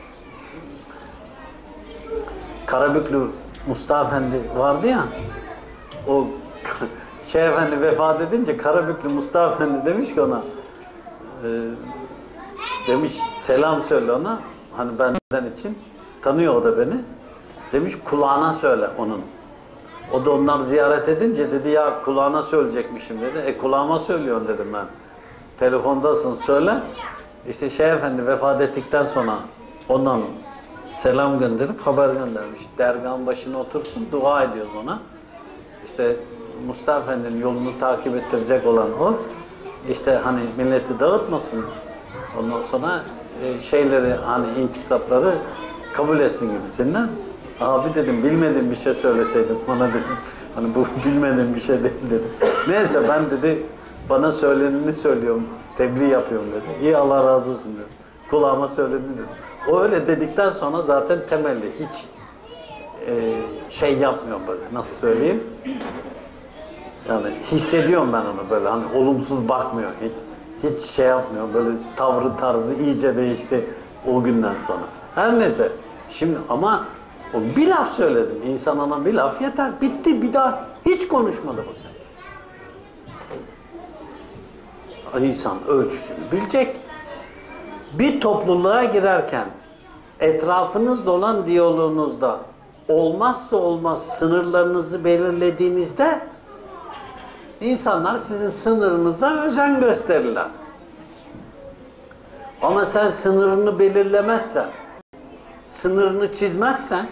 Karabüklü Mustafa Efendi vardı ya, o şey efendi vefat edince Karabüklü Mustafa Efendi demiş ki ona e, demiş selam söyle ona, hani benden için tanıyor o da beni, demiş kulağına söyle onun. O da onlar ziyaret edince dedi ya kulağına söyleyecekmişim dedi. E kulağıma söylüyorsun dedim ben. Telefondasın söyle. İşte şey efendi vefat ettikten sonra ondan selam gönderip haber göndermiş. Dergahın başına otursun, dua ediyoruz ona. İşte Mustafa Efendi'nin yolunu takip ettirecek olan o. İşte hani milleti dağıtmasın. Ondan sonra e, şeyleri hani inkisapları kabul etsin gibisinden. Abi dedim bilmediğim bir şey söyleseydin bana dedim. Hani bu bilmediğim bir şey değil dedim. Neyse ben dedi bana söyleneni söylüyorum, tebliğ yapıyorum dedi. İyi Allah razı olsun dedi. Kulağıma söyledi dedi. O öyle dedikten sonra zaten temelli hiç e, şey yapmıyorum böyle, nasıl söyleyeyim? Yani hissediyorum ben onu böyle, hani olumsuz bakmıyor hiç. Hiç şey yapmıyor, böyle tavrı tarzı iyice değişti o günden sonra. Her neyse, şimdi ama o bir laf söyledim, insan ona bir laf yeter, bitti, bir daha hiç konuşmadı bu. İnsan ölçüsünü bilecek. Bir topluluğa girerken etrafınızda olan diyaloğunuzda olmazsa olmaz sınırlarınızı belirlediğinizde insanlar sizin sınırınıza özen gösterirler. Ama sen sınırını belirlemezsen, sınırını çizmezsen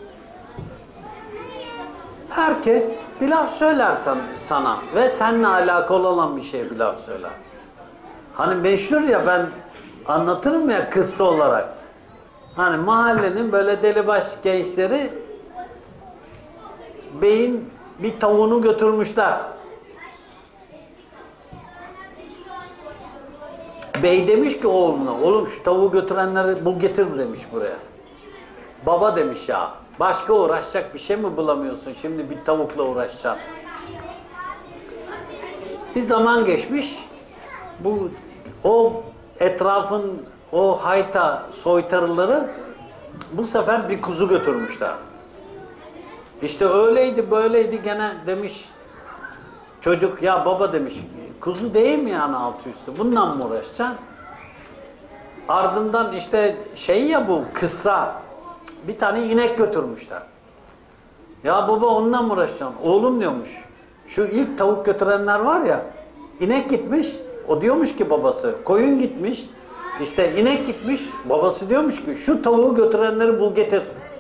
herkes bir laf söyler sana ve seninle alakalı olan bir şey bir laf söyler. Hani meşhur ya, ben anlatırım ya kıssa olarak. Hani mahallenin böyle delibaş gençleri beyin bir tavuğunu götürmüşler. Bey demiş ki oğluna, oğlum şu tavuğu götürenleri bul getir demiş buraya. Baba demiş ya, başka uğraşacak bir şey mi bulamıyorsun? Şimdi bir tavukla uğraşacaksın. Bir zaman geçmiş, bu o etrafın o hayta soytarıları bu sefer bir kuzu götürmüşler. İşte öyleydi böyleydi gene demiş çocuk, ya baba demiş Kuzu değil mi yani altı üstü? Bununla mı uğraşacaksın? Ardından işte şey ya bu kıssa, bir tane inek götürmüşler. Ya baba onunla mı uğraşacaksın? Oğlum diyormuş. Şu ilk tavuk götürenler var ya, inek gitmiş, o diyormuş ki babası, koyun gitmiş, işte inek gitmiş, babası diyormuş ki şu tavuğu götürenleri bul getir.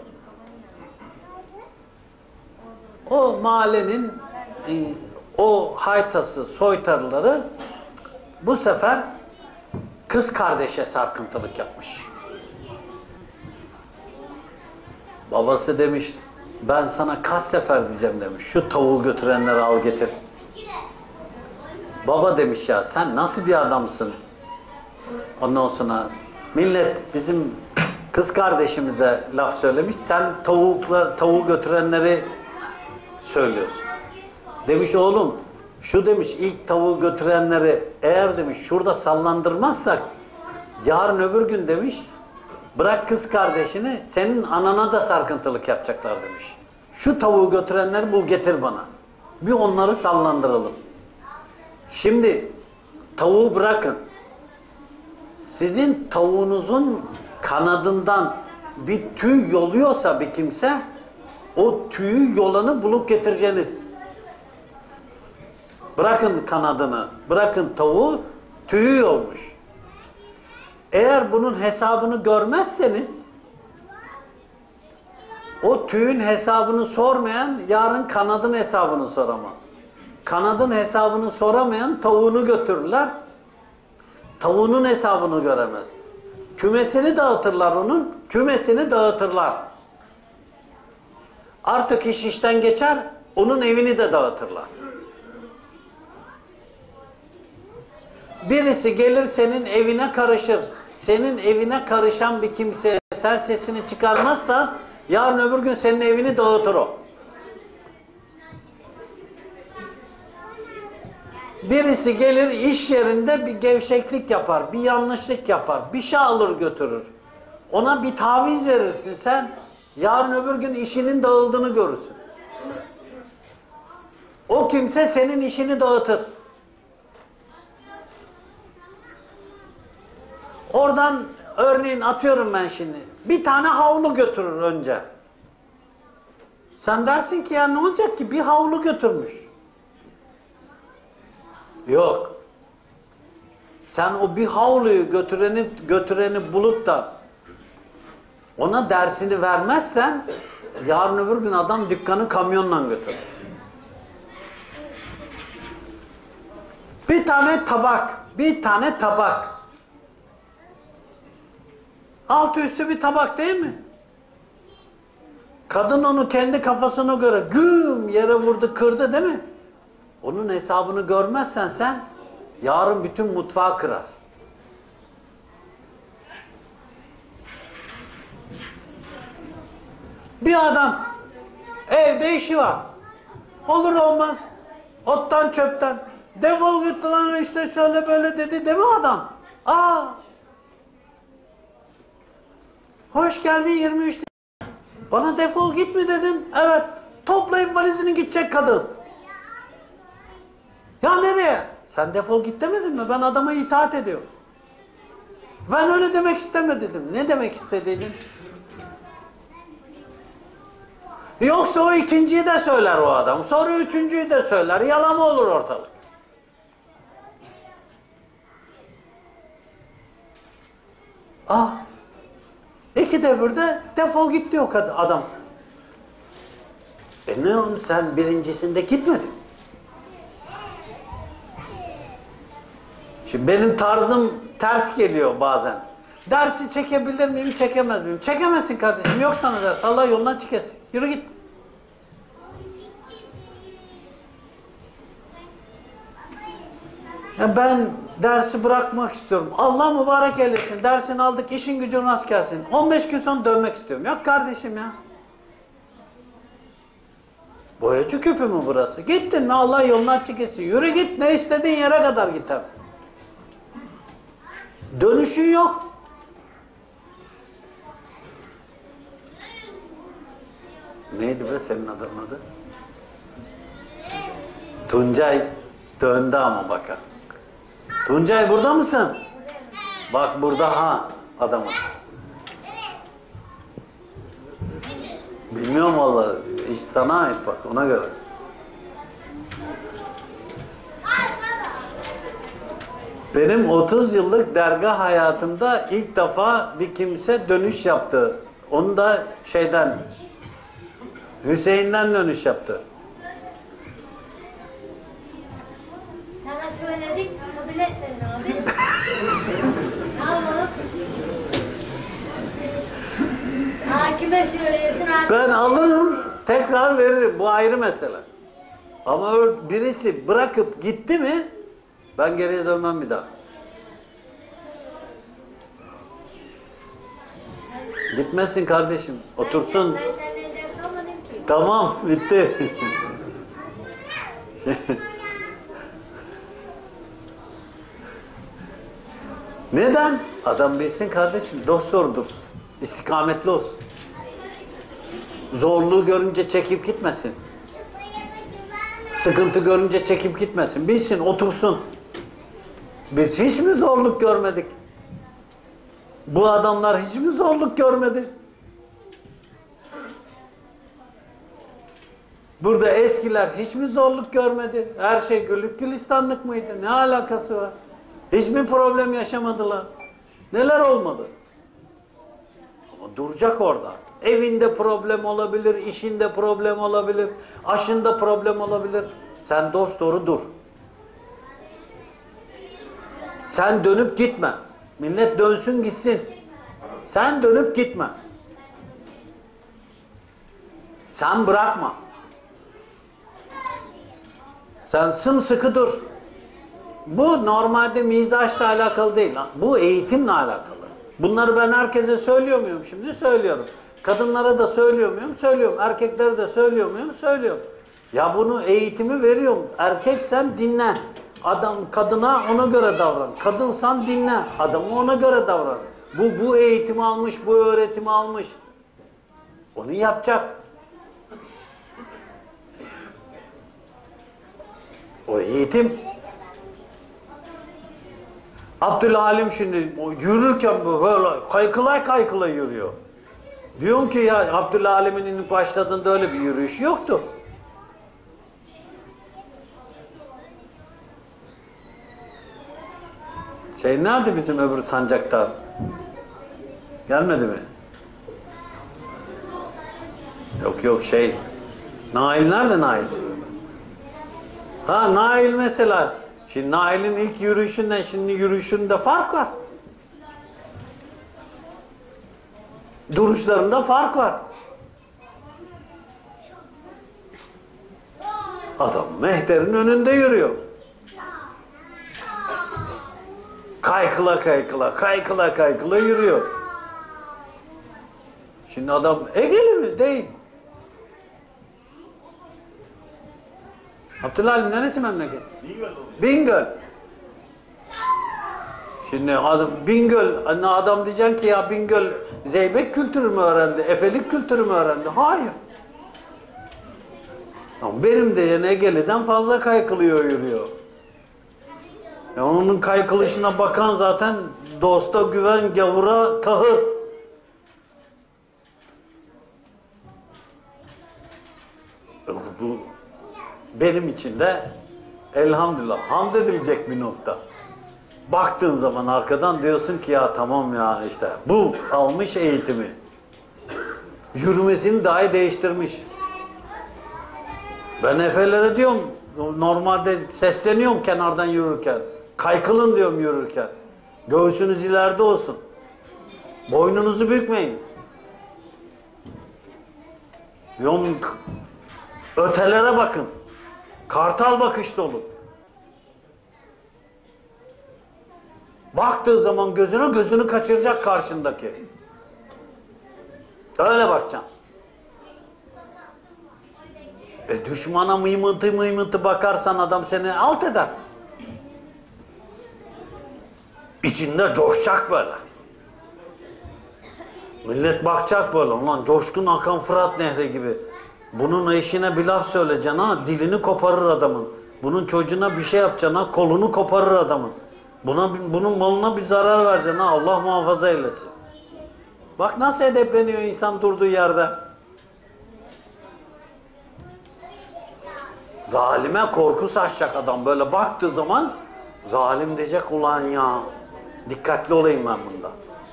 O mahallenin e, o haytası, soytarıları bu sefer kız kardeşe sarkıntılık yapmış. Babası demiş, ben sana kaç sefer diyeceğim demiş, şu tavuğu götürenleri al getir. Baba demiş ya, sen nasıl bir adamsın? Ondan sonra millet bizim kız kardeşimize laf söylemiş, sen tavukla, tavuğu götürenleri söylüyorsun. Demiş oğlum, şu demiş ilk tavuğu götürenleri eğer demiş şurada sallandırmazsak yarın öbür gün demiş bırak kız kardeşini senin anana da sarkıntılık yapacaklar demiş. Şu tavuğu götürenleri bul getir bana. Bir onları sallandıralım. Şimdi tavuğu bırakın. Sizin tavuğunuzun kanadından bir tüy yoluyorsa bir kimse o tüyü yolanı bulup getireceksiniz. Bırakın kanadını, bırakın tavuğu, tüyü yolmuş. Eğer bunun hesabını görmezseniz o tüyün hesabını sormayan yarın kanadın hesabını soramaz. Kanadın hesabını soramayan tavuğunu götürürler. Tavuğunun hesabını göremez. Kümesini dağıtırlar onun, kümesini dağıtırlar. Artık iş işten geçer, onun evini de dağıtırlar. Birisi gelir senin evine karışır. Senin evine karışan bir kimse sen sesini çıkarmazsan yarın öbür gün senin evini dağıtır o. Birisi gelir iş yerinde bir gevşeklik yapar, bir yanlışlık yapar, bir şey alır götürür. Ona bir taviz verirsin sen, yarın öbür gün işinin dağıldığını görürsün. O kimse senin işini dağıtır. Oradan örneğin atıyorum ben şimdi, bir tane havlu götürür önce. Sen dersin ki ya ne olacak ki bir havlu götürmüş. Yok. Sen o bir havluyu götüreni, götüreni bulup da ona dersini vermezsen yarın öbür gün adam dükkanı kamyonla götürür. Bir tane tabak, bir tane tabak. Altı üstü bir tabak değil mi? Kadın onu kendi kafasına göre güm yere vurdu, kırdı değil mi? Onun hesabını görmezsen sen yarın bütün mutfağı kırar. Bir adam evde işi var. Olur olmaz ottan çöpten defol git lan işte şöyle böyle dedi değil mi adam? Aa, hoş geldin yirmi üç. Bana defol git mi dedin? Evet. Toplayıp valizini gidecek kadın. Ya nereye? Sen defol git demedin mi? Ben adama itaat ediyorum. Ben öyle demek istemedim. Ne demek istedin? Yoksa o ikinciyi de söyler o adam. Sonra üçüncüyü de söyler. Yalan mı olur ortalık? Ah. İki devirde defol git diyor adam. E ne oldu sen birincisinde gitmedin? Şimdi benim tarzım ters geliyor bazen. Dersi çekebilir miyim, çekemez miyim? Çekemezsin kardeşim, yok sana ders. Allah yolundan çıkasın. Yürü git. Ya ben dersi bırakmak istiyorum. Allah mübarek eylesin. Dersini aldık, işin gücün rast gelsin. on beş gün sonra dönmek istiyorum. Yok kardeşim ya. Boyacı küpü mü burası? Gittin mi Allah yolundan çıkasın. Yürü git, ne istediğin yere kadar git. Dönüşün yok. Neydi be senin adın adı? Tuncay. Döndü ama bakın. Tuncay burada mısın? Bak burada ha adamı. Bilmiyorum vallahi. İş sana ait bak ona göre. Benim otuz yıllık dergah hayatımda ilk defa bir kimse dönüş yaptı. Onu da şeyden, Hüseyin'den dönüş yaptı. Sana söyledik, kabul etmedin abi. Al bunu. Aa, kime söylüyorsun abi? Ben alırım, tekrar veririm. Bu ayrı mesele. Ama birisi bırakıp gitti mi, ben geriye dönmem bir daha. Gitmesin kardeşim, otursun. Ben senden ders almadım ki. Tamam, bitti. Neden? Adam bilsin kardeşim, dost doğrudur. İstikametli olsun. Zorluğu görünce çekip gitmesin. Sıkıntı görünce çekip gitmesin. Bilsin, otursun. Biz hiç mi zorluk görmedik? Bu adamlar hiç mi zorluk görmedi? Burada eskiler hiç mi zorluk görmedi? Her şey güllük gülistanlık mıydı? Ne alakası var? Hiç mi problem yaşamadılar? Neler olmadı? Ama duracak orada. Evinde problem olabilir, işinde problem olabilir, aşında problem olabilir. Sen dosdoğru dur. Sen dönüp gitme. Millet dönsün gitsin. Sen dönüp gitme. Sen bırakma. Sen sımsıkı dur. Bu normalde mizaçla alakalı değil. Bu eğitimle alakalı. Bunları ben herkese söylüyor muyum şimdi? Söylüyorum. Kadınlara da söylüyor muyum? Söylüyorum. Erkeklere de söylüyor muyum? Söylüyorum. Ya bunu eğitimi veriyorum. Erkeksen dinle. Adam kadına ona göre davran. Kadınsan dinle. Adamı ona göre davran. Bu bu eğitimi almış, bu öğretimi almış. Onu yapacak. O eğitim. Abdülhalim şimdi yürürken böyle kaykılay kaykılay yürüyor. Diyorum ki ya Abdülhalim'in ilk başladığında öyle bir yürüyüş yoktu. Şey nerede bizim öbür sancaktar? Gelmedi mi? Yok yok şey. Nail nerede Nail? Ha Nail mesela. Şimdi Nail'in ilk yürüyüşünden şimdi yürüyüşünde fark var. Duruşlarında fark var. Adam mehderin önünde yürüyor. Kaykıla kaykıla, kaykıla kaykıla yürüyor. Şimdi adam Egeli mi? Değil. Abdülhalim neresi memleket? Bingöl. Bingöl. Şimdi adam Bingöl, hani adam diyeceksin ki ya Bingöl Zeybek kültürü mü öğrendi, Efelik kültürü mü öğrendi? Hayır. Ama benim de yani Egeli'den fazla kaykılıyor yürüyor. Ya onun kaykılışına bakan zaten dosta güven, gavura kahır. Bu benim için de elhamdülillah hamd edilecek bir nokta. Baktığın zaman arkadan diyorsun ki ya tamam ya işte bu almış eğitimi. Yürümesini dahi değiştirmiş. Ben efelere diyorum normalde sesleniyorum kenardan yürürken. Kaykılın diyorum yürürken. Göğsünüz ileride olsun. Boynunuzu bükmeyin. Diyorum ötelere bakın. Kartal bakışlı olun. Baktığı zaman gözünü gözünü kaçıracak karşındaki. Öyle bakacaksın. E düşmana mıymıntı mıymıntı bakarsan adam seni alt eder. İçinde coşacak böyle. Millet bakacak böyle. Ulan coşkun akan Fırat Nehri gibi. Bunun eşine bir laf söyleyeceksin ha. Dilini koparır adamın. Bunun çocuğuna bir şey yapacaksın ha, kolunu koparır adamın. Buna, bunun malına bir zarar vereceksin ha, Allah muhafaza eylesin. Bak nasıl edepleniyor insan durduğu yerde. Zalime korku saçacak adam, böyle baktığı zaman zalim diyecek, ulan ya dikkatli olayım ben bunda.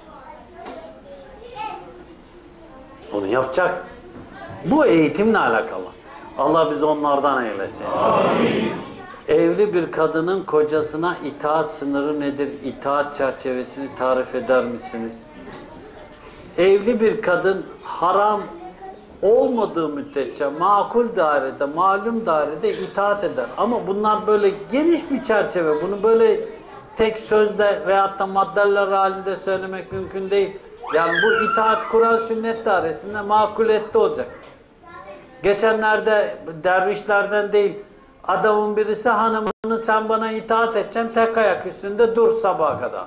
Onu yapacak. Bu eğitimle alakalı. Allah bizi onlardan eylesin. Amin. Evli bir kadının kocasına itaat sınırı nedir? İtaat çerçevesini tarif eder misiniz? Evli bir kadın haram olmadığı müddetçe makul dairede, malum dairede itaat eder. Ama bunlar böyle geniş bir çerçeve. Bunu böyle tek sözle veyahut da maddeler halinde söylemek mümkün değil. Yani bu itaat Kur'an sünnet dairesinde makuliyette olacak. Geçenlerde dervişlerden değil, adamın birisi hanımını sen bana itaat edeceksin, tek ayak üstünde dur sabaha kadar.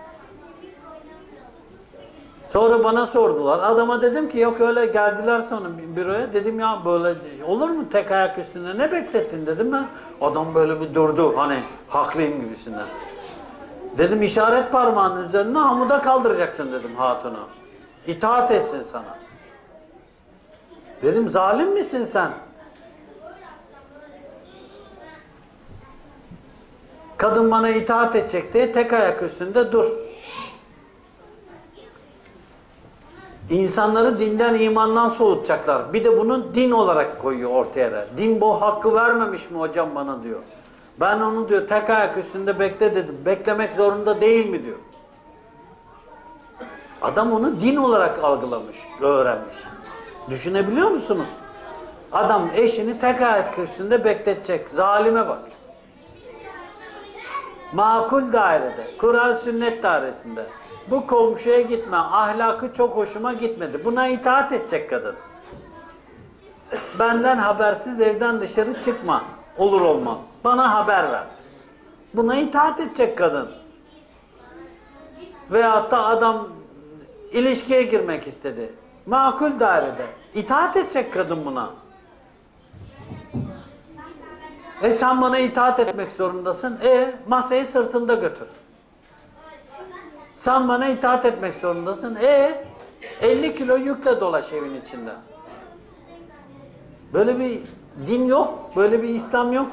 Sonra bana sordular. Adama dedim ki yok öyle, geldiler sonra büroya. Dedim ya böyle olur mu tek ayak üstünde, ne beklettin dedim ben. Adam böyle bir durdu hani haklıyım gibisinden. Dedim işaret parmağının üzerine hamuda kaldıracaktın dedim hatunu. İtaat etsin sana. Dedim zalim misin sen? Kadın bana itaat edecek diye tek ayak üstünde dur. İnsanları dinden, imandan soğutacaklar. Bir de bunu din olarak koyuyor ortaya da. Din bu hakkı vermemiş mi hocam bana diyor. Ben onu diyor tek ayak üstünde bekle dedim. Beklemek zorunda değil mi diyor. Adam onu din olarak algılamış, öğrenmiş. Düşünebiliyor musunuz? Adam eşini tek ayak üstünde bekletecek. Zalime bak. Makul dairede, Kur'an sünnet dairesinde. Bu komşuya gitme, ahlakı çok hoşuma gitmedi. Buna itaat edecek kadın. Benden habersiz evden dışarı çıkma. Olur olmaz. Bana haber ver. Buna itaat edecek kadın. Veyahut da adam ilişkiye girmek istedi. Makul dairede. İtaat edecek kadın buna. E sen bana itaat etmek zorundasın. E masayı sırtında götür. Sen bana itaat etmek zorundasın. E elli kilo yükle dolaş evin içinde. Böyle bir din yok. Böyle bir İslam yok.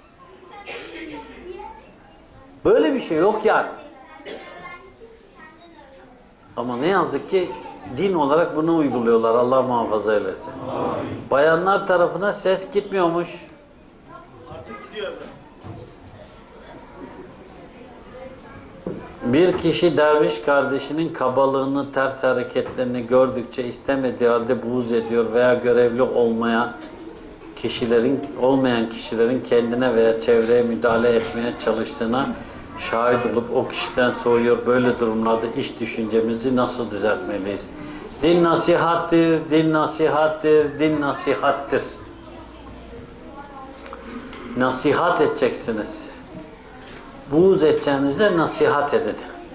Böyle bir şey yok yani. Ama ne yazık ki din olarak bunu uyguluyorlar. Allah muhafaza eylesin. Amin. Bayanlar tarafına ses gitmiyormuş. Artık gidiyor efendim. Bir kişi derviş kardeşinin kabalığını, ters hareketlerini gördükçe istemediği halde buğz ediyor veya görevli olmaya kişilerin, olmayan kişilerin kendine veya çevreye müdahale etmeye çalıştığına şahit olup o kişiden soğuyor. Böyle durumlarda iç düşüncemizi nasıl düzeltmeliyiz? Din nasihattir, din nasihattir, din nasihattir. Nasihat edeceksiniz. Buğz edeceğinize nasihat edin.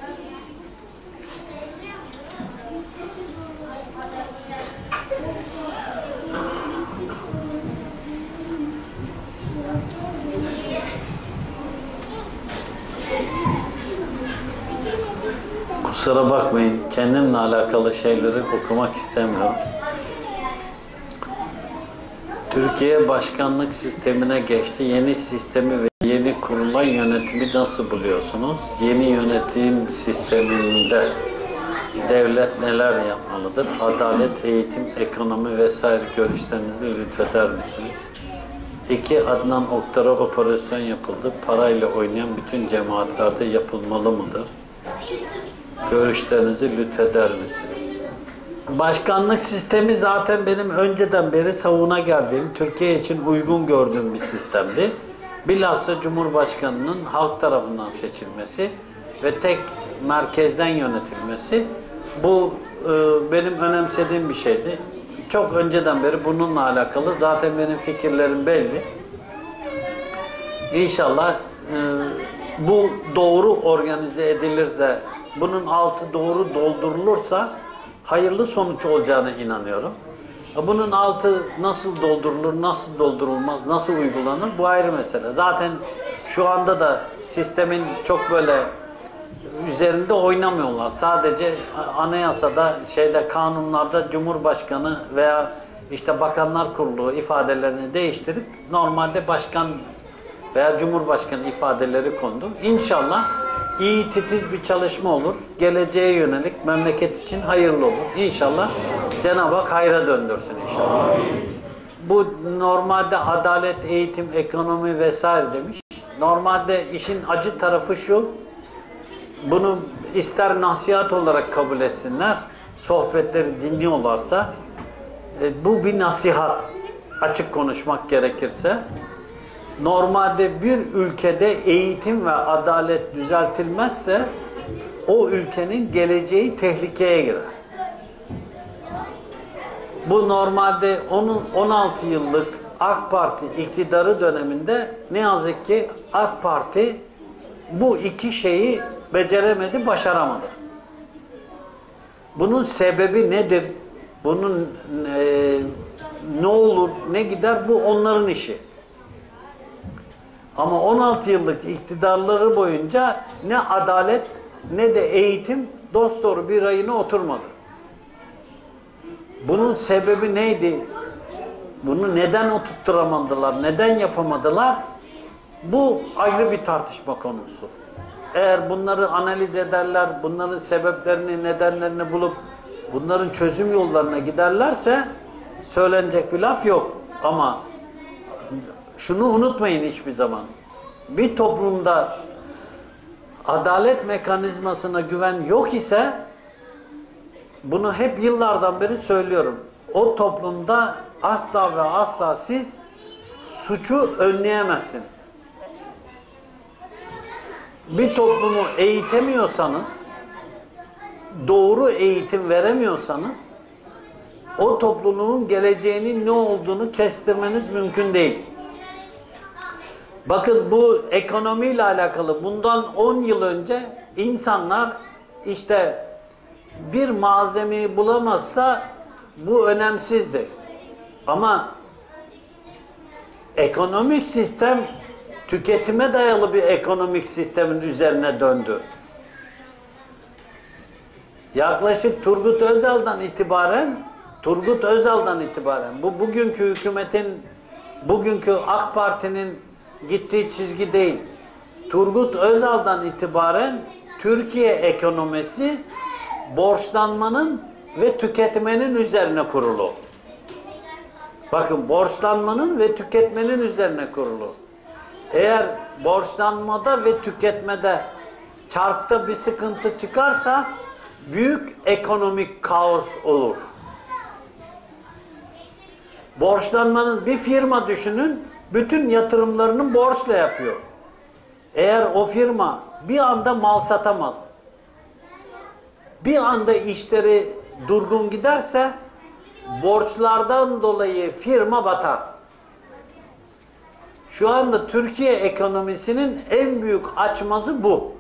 Kusura bakmayın, kendimle alakalı şeyleri okumak istemiyorum. Türkiye başkanlık sistemine geçti. Yeni sistemi ve yeni kurulan yönetimi nasıl buluyorsunuz? Yeni yönetim sisteminde devlet neler yapmalıdır? Adalet, eğitim, ekonomi vesaire görüşlerinizi lütfeder misiniz? İki, Adnan Oktar'a operasyon yapıldı. Parayla oynayan bütün cemaatlerde yapılmalı mıdır? Görüşlerinizi lütfeder misiniz? Başkanlık sistemi zaten benim önceden beri savuna geldiğim, Türkiye için uygun gördüğüm bir sistemdi. Bilhassa Cumhurbaşkanı'nın halk tarafından seçilmesi ve tek merkezden yönetilmesi, bu e, benim önemsediğim bir şeydi. Çok önceden beri bununla alakalı zaten benim fikirlerim belli. İnşallah e, bu doğru organize edilir de bunun altı doğru doldurulursa hayırlı sonuç olacağına inanıyorum. Bunun altı nasıl doldurulur, nasıl doldurulmaz, nasıl uygulanır bu ayrı mesele. Zaten şu anda da sistemin çok böyle üzerinde oynamıyorlar. Sadece anayasada, şeyde, kanunlarda Cumhurbaşkanı veya işte Bakanlar Kurulu ifadelerini değiştirip normalde başkan veya Cumhurbaşkanı ifadeleri kondu. İnşallah iyi, titiz bir çalışma olur. Geleceğe yönelik memleket için hayırlı olur. İnşallah Cenab-ı Hak hayra döndürsün inşallah. Bu normalde adalet, eğitim, ekonomi vesaire demiş. Normalde işin acı tarafı şu, bunu ister nasihat olarak kabul etsinler, sohbetleri dinliyorlarsa, e, bu bir nasihat, açık konuşmak gerekirse. Normalde bir ülkede eğitim ve adalet düzeltilmezse, o ülkenin geleceği tehlikeye girer. Bu normalde on altı yıllık AK Parti iktidarı döneminde ne yazık ki AK Parti bu iki şeyi beceremedi, başaramadı. Bunun sebebi nedir? Bunun e, ne olur, ne gider? Bu onların işi. Ama on altı yıllık iktidarları boyunca ne adalet ne de eğitim dosdoğru bir rayına oturmadı. Bunun sebebi neydi? Bunu neden oturtturamadılar? Neden yapamadılar? Bu ayrı bir tartışma konusu. Eğer bunları analiz ederler, bunların sebeplerini, nedenlerini bulup bunların çözüm yollarına giderlerse söylenecek bir laf yok. Ama şunu unutmayın hiçbir zaman. Bir toplumda adalet mekanizmasına güven yok ise, bunu hep yıllardan beri söylüyorum, o toplumda asla ve asla siz suçu önleyemezsiniz. Bir toplumu eğitemiyorsanız, doğru eğitim veremiyorsanız, o topluluğun geleceğinin ne olduğunu kestirmeniz mümkün değil. Bakın bu ekonomiyle alakalı bundan on yıl önce insanlar işte bir malzemeyi bulamazsa bu önemsizdi. Ama ekonomik sistem tüketime dayalı bir ekonomik sistemin üzerine döndü. Yaklaşık Turgut Özal'dan itibaren Turgut Özal'dan itibaren bu bugünkü hükümetin, bugünkü AK Parti'nin gittiği çizgi değil. Turgut Özal'dan itibaren Türkiye ekonomisi borçlanmanın ve tüketmenin üzerine kurulu. Bakın, borçlanmanın ve tüketmenin üzerine kurulu. Eğer borçlanmada ve tüketmede çarkta bir sıkıntı çıkarsa büyük ekonomik kaos olur. Borçlanmanın, bir firma düşünün, bütün yatırımlarını borçla yapıyor. Eğer o firma bir anda mal satamaz, bir anda işleri durgun giderse borçlardan dolayı firma batar. Şu anda Türkiye ekonomisinin en büyük açmazı bu.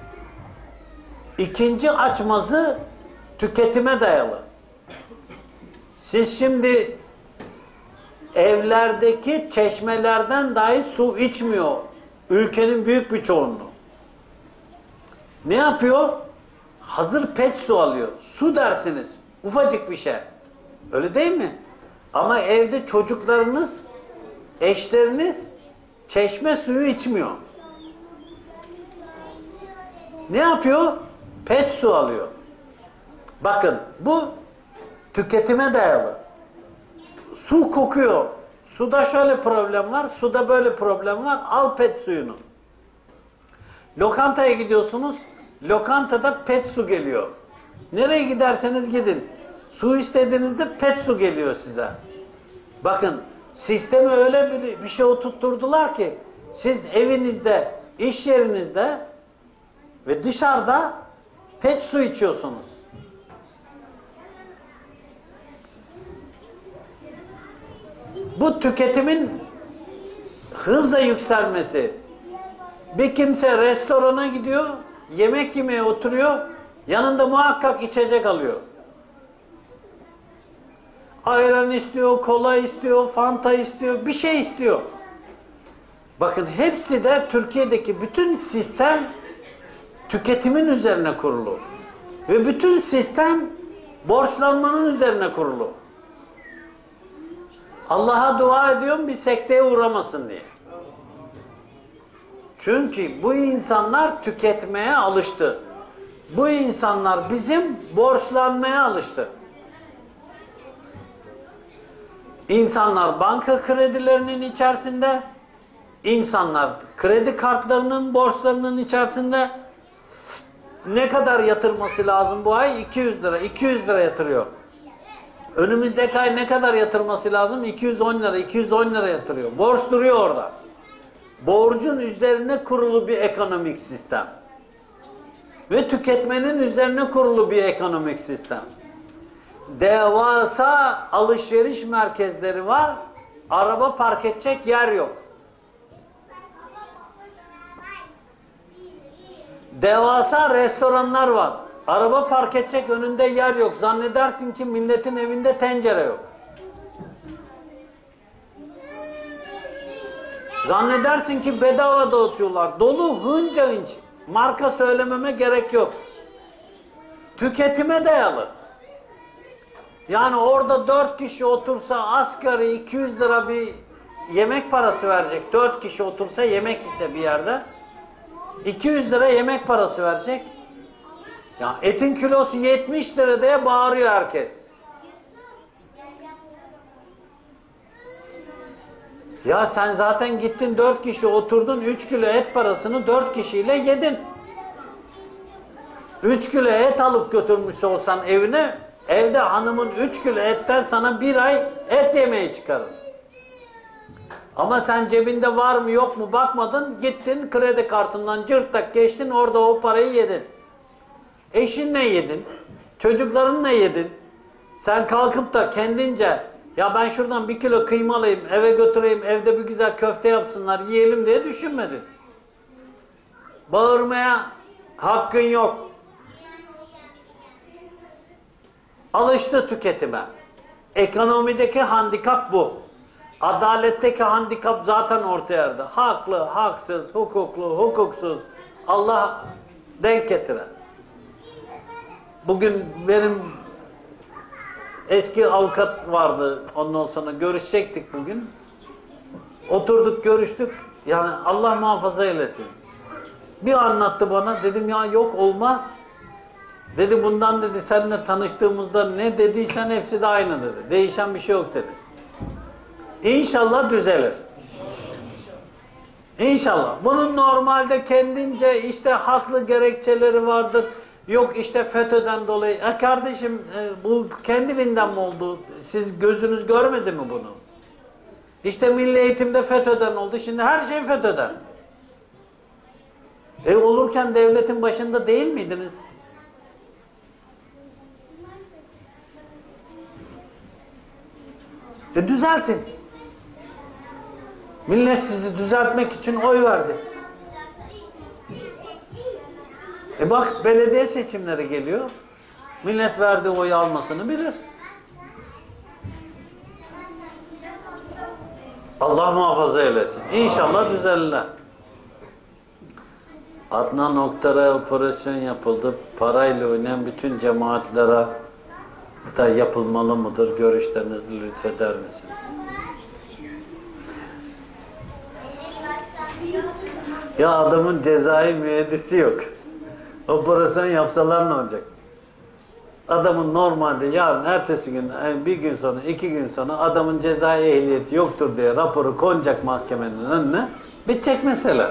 İkinci açmazı tüketime dayalı. Siz şimdi evlerdeki çeşmelerden dahi su içmiyor ülkenin büyük bir çoğunluğu. Ne yapıyor? Hazır pet su alıyor. Su dersiniz, ufacık bir şey. Öyle değil mi? Ama evde çocuklarınız, eşleriniz çeşme suyu içmiyor. Ne yapıyor? Pet su alıyor. Bakın, bu tüketime dayalı. Su kokuyor. Suda şöyle problem var, suda böyle problem var. Al pet suyunu. Lokantaya gidiyorsunuz, lokantada pet su geliyor. Nereye giderseniz gidin, su istediğinizde pet su geliyor size. Bakın, sistemi öyle bir, bir şey oturtturdular ki siz evinizde, iş yerinizde ve dışarıda pet su içiyorsunuz. Bu tüketimin hızla yükselmesi. Bir kimse restorana gidiyor, yemek yemeye oturuyor, yanında muhakkak içecek alıyor. Ayran istiyor, kola istiyor, fanta istiyor, bir şey istiyor. Bakın hepsi de Türkiye'deki bütün sistem tüketimin üzerine kurulu. Ve bütün sistem borçlanmanın üzerine kurulu. Allah'a dua ediyorum bir sekteye uğramasın diye. Çünkü bu insanlar tüketmeye alıştı. Bu insanlar bizim borçlanmaya alıştı. İnsanlar banka kredilerinin içerisinde, insanlar kredi kartlarının borçlarının içerisinde. Ne kadar yatırması lazım bu ay? iki yüz lira. iki yüz lira yatırıyor. Önümüzdeki ay ne kadar yatırması lazım? iki yüz on lira. iki yüz on lira yatırıyor. Borç duruyor orada. Borcun üzerine kurulu bir ekonomik sistem. Ve tüketmenin üzerine kurulu bir ekonomik sistem. Devasa alışveriş merkezleri var. Araba park edecek yer yok. Devasa restoranlar var. Araba park edecek önünde yer yok. Zannedersin ki milletin evinde tencere yok. Zannedersin ki bedava dağıtıyorlar. Dolu hınca hınç. Marka söylememe gerek yok. Tüketime dayalı. Yani orada dört kişi otursa asgari iki yüz lira bir yemek parası verecek. Dört kişi otursa yemek ise bir yerde. iki yüz lira yemek parası verecek. Ya etin kilosu yetmiş lira diye bağırıyor herkes. Ya sen zaten gittin dört kişi oturdun üç kilo et parasını dört kişiyle yedin. üç kilo et alıp götürmüş olsan evine, evde hanımın üç kilo etten sana bir ay et yemeği çıkarır. Ama sen cebinde var mı yok mu bakmadın, gittin kredi kartından cırtlak geçtin, orada o parayı yedin. Eşinle yedin, çocuklarınla yedin. Sen kalkıp da kendince ya ben şuradan bir kilo kıyma alayım, eve götüreyim, evde bir güzel köfte yapsınlar, yiyelim diye düşünmedin. Bağırmaya hakkın yok. Alıştı tüketime. Ekonomideki handikap bu. Adaletteki handikap zaten ortaya erdi. Haklı, haksız, hukuklu, hukuksuz. Allah denk getiren. Bugün benim eski avukat vardı. Ondan sonra görüşecektik bugün. Oturduk, görüştük. Yani Allah muhafaza eylesin. Bir anlattı bana. Dedim ya yok olmaz. Dedi bundan dedi seninle tanıştığımızda ne dediysen hepsi de aynı dedi. Değişen bir şey yok dedi. İnşallah düzelir. İnşallah. Bunun normalde kendince işte haklı gerekçeleri vardır. Yok işte FETÖ'den dolayı. E kardeşim e, bu kendiliğinden mi oldu? Siz gözünüz görmedi mi bunu? İşte milli eğitimde FETÖ'den oldu. Şimdi her şey FETÖ'den. E olurken devletin başında değil miydiniz? E düzeltin. Millet sizi düzeltmek için oy verdi. E bak belediye seçimleri geliyor. Millet verdiği oyu almasını bilir. Allah muhafaza eylesin. İnşallah düzelirler. Adnan Oktar'a operasyon yapıldı. Parayla oynayan bütün cemaatlere da yapılmalı mıdır? Görüşlerinizi lütfeder misiniz? Ya adamın cezai müeyyidesi yok. Operasyon yapsalar ne olacak? Adamın normalde yarın, ertesi gün, bir gün sonra, iki gün sonra adamın cezai ehliyeti yoktur diye raporu konacak mahkemenin önüne. Bitecek mesele.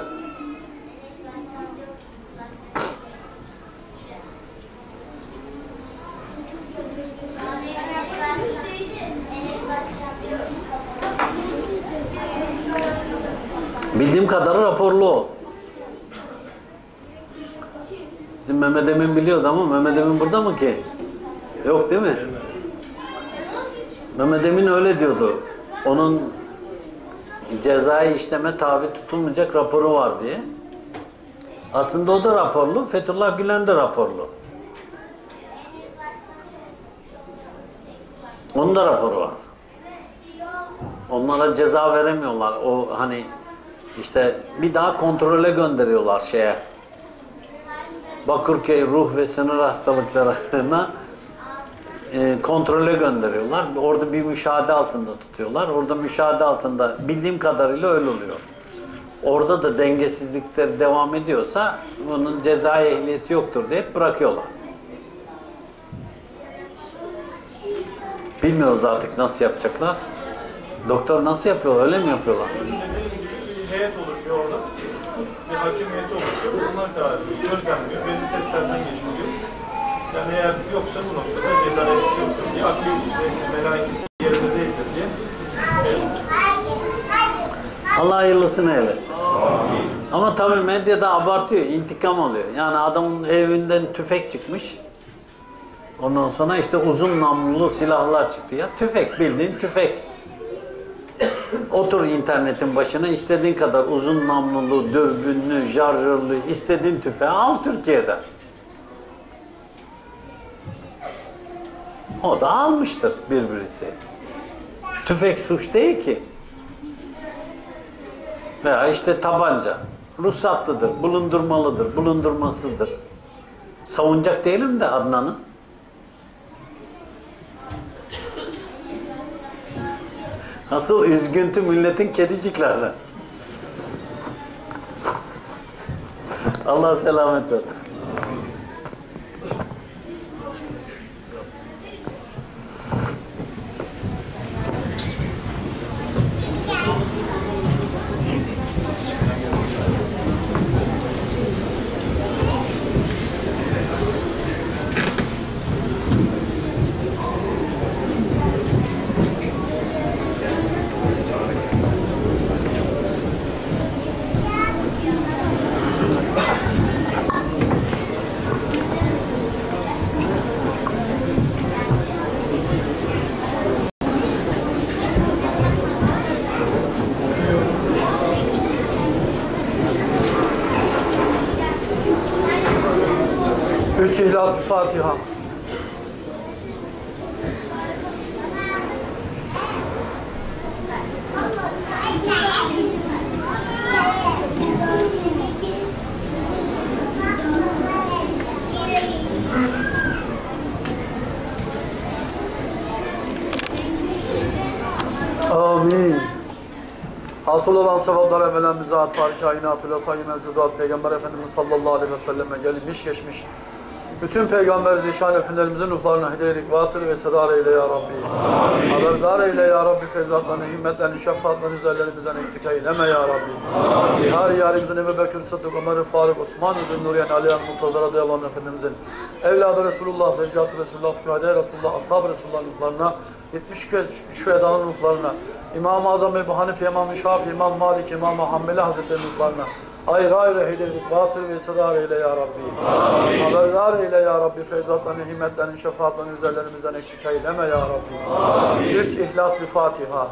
Bildiğim kadarı raporlu o. Bizim Mehmet Emin biliyordu ama Mehmet Emin burada mı ki? Yok değil mi? Mehmet Emin öyle diyordu. Onun cezai işleme tabi tutulmayacak raporu var diye. Aslında o da raporlu. Fethullah Gülen de raporlu. Onun da raporu var. Onlara ceza veremiyorlar. O hani işte bir daha kontrole gönderiyorlar şeye. Bakırköy ruh ve sinir hastalıklarına e, kontrole gönderiyorlar. Orada bir müşahede altında tutuyorlar. Orada müşahede altında bildiğim kadarıyla öyle oluyor. Orada da dengesizlikler devam ediyorsa bunun cezai ehliyeti yoktur deyip bırakıyorlar. Bilmiyoruz artık nasıl yapacaklar. Doktor nasıl yapıyor? Öyle mi yapıyorlar? Bir heyet oluşuyor orada. Bir hakim heyeti oluşuyor. Bunlar karar veriyor. Gözlemliyor. Belli testlerden geçiliyor. Yani eğer yoksa bu noktada ceza ehliyeti yoktur diye, akli melaikesi yerinde değildir diye. Allah hayırlısını eylesin. Ama tabii medyada abartıyor, intikam alıyor. Yani adamın evinden tüfek çıkmış. Ondan sonra işte uzun namlulu silahlar çıktı ya. Tüfek, bildiğin tüfek. Otur internetin başına, istediğin kadar uzun namlulu, dürbünlü, şarjörlü, istediğin tüfeği al Türkiye'de. O da almıştır birbirisi. Tüfek suç değil ki. Veya işte tabanca. Ruhsatlıdır, bulundurmalıdır, bulundurmasızdır. Savunacak değilim de Adnan'ı. Asıl üzgüntü milletin kediciklerden. Allah selamet versin. Üç İhlas Fatiha. Amin. Hasıl olan sevaplar evvelen bizzat Fahri kainatıyla sayı mevcudat Peygamber Efendimiz sallallahu aleyhi ve selleme gelinmiş geçmiş. Bütün Peygamber zişan efendilerimizin ruhlarına hidayet, vasıl ve sedar eyle ya Rabbi. Haberdar eyle ya Rabbi, feyzatlarını, himmetlerini, şefaatlerini üzerlerimizden eksik eyleme ya Rabbi. Her yarimizin Ebu Bekir, Sıddık, Ömer, Faruk, Osman, Üzül, Nuriyen, Aliyan, Muntazar, radıyallahu anh Efendimizin evladı Resulullah, Zeccatı Resulullah, Şühade Resulullah, Ashab-ı Resulullah'ın ruhlarına, yetmiş şühedanın ruhlarına, İmam-ı Azam Ebu Hanife, İmam-ı Şafi, İmam Malik, İmam-ı Hammeli Hazretleri'nin ruhlarına, ayrı ayrı hidayet, vasıl ve sedar eyle ya Rabbi. Amin. Haberdar eyle ya Rabbi, feyzatlarını, himmetlerini, şefaatlerini üzerlerimizden eksik eyleme ya Rabbi. Amin. Üç İhlas bir Fatiha.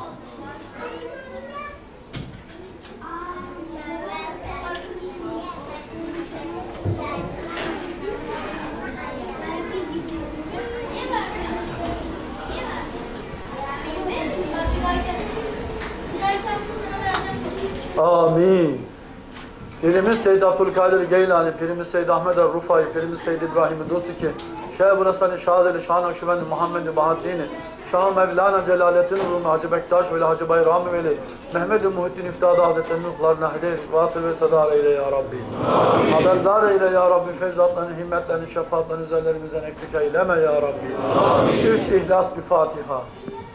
Amin. Pirimiz Seyyid Abdülkadir Geylani, Pirimiz Seyyid Ahmed el-Rufai, Pirimiz Seyyid İbrahim-i Dosiki, Şeyh Burasani Şahzeli Şahan Akşibendi Muhammed-i Bahatini, Şah Mevlana Celalettin Rumi Hacı Bektaş Veli Hacı Bayrami Veli, Mehmed-i Muhittin İftiada Hazretleri'nin ruhlarına hidayet, vasıl ve sedar eyle ya Rabbi. Haberdar eyle ya Rabbi, feyzatlarını, himmetlerini, şefaatlerini üzerlerimizden eksik eyleme ya Rabbi. Amin. Üç İhlas bir Fatiha.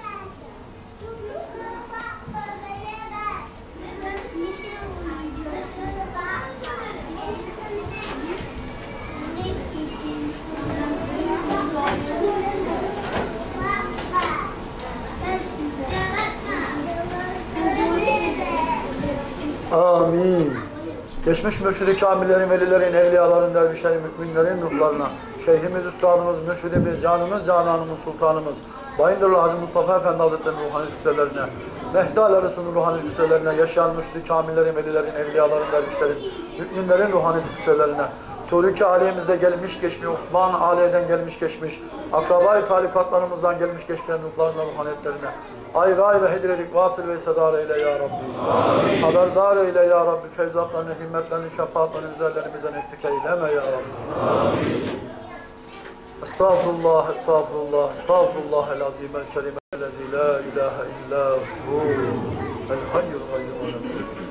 Amin. Geçmiş mürşid-i kamillerin, velilerin, evliyaların, dervişlerin, müminlerin ruhlarına, şeyhimiz, üstadımız, mürşidimiz, canımız, cananımız, sultanımız, Bayındırlı Hacı Mustafa Efendi Hazretleri'nin ruhani cüsselerine, Mehdi Arası'nın ruhani cüsselerine, yaşayan mürşid-i kamillerin, velilerin, evliyaların, dervişlerin, müminlerin ruhani cüsselerine, Turiki ailemizde gelmiş geçmiş, Osman aileden gelmiş geçmiş, akrabayı tarikatlarımızdan gelmiş geçmeyen ruhlarına, ruhaniyetlerine ayrı ayrı hediyelik vasıl ve sedar eyle ya Rabbi. Amin. Haberdar eyle ya Rabbi. Feyzatlarını, himmetlerini, şefaatlerini, üzerlerimizden eksik eyleme ya Rabbi. Amin. Estağfurullah, estağfurullah, estağfurullah el-azim el-kerim el-lezi la ilahe illa hu el-hayyul gayyum.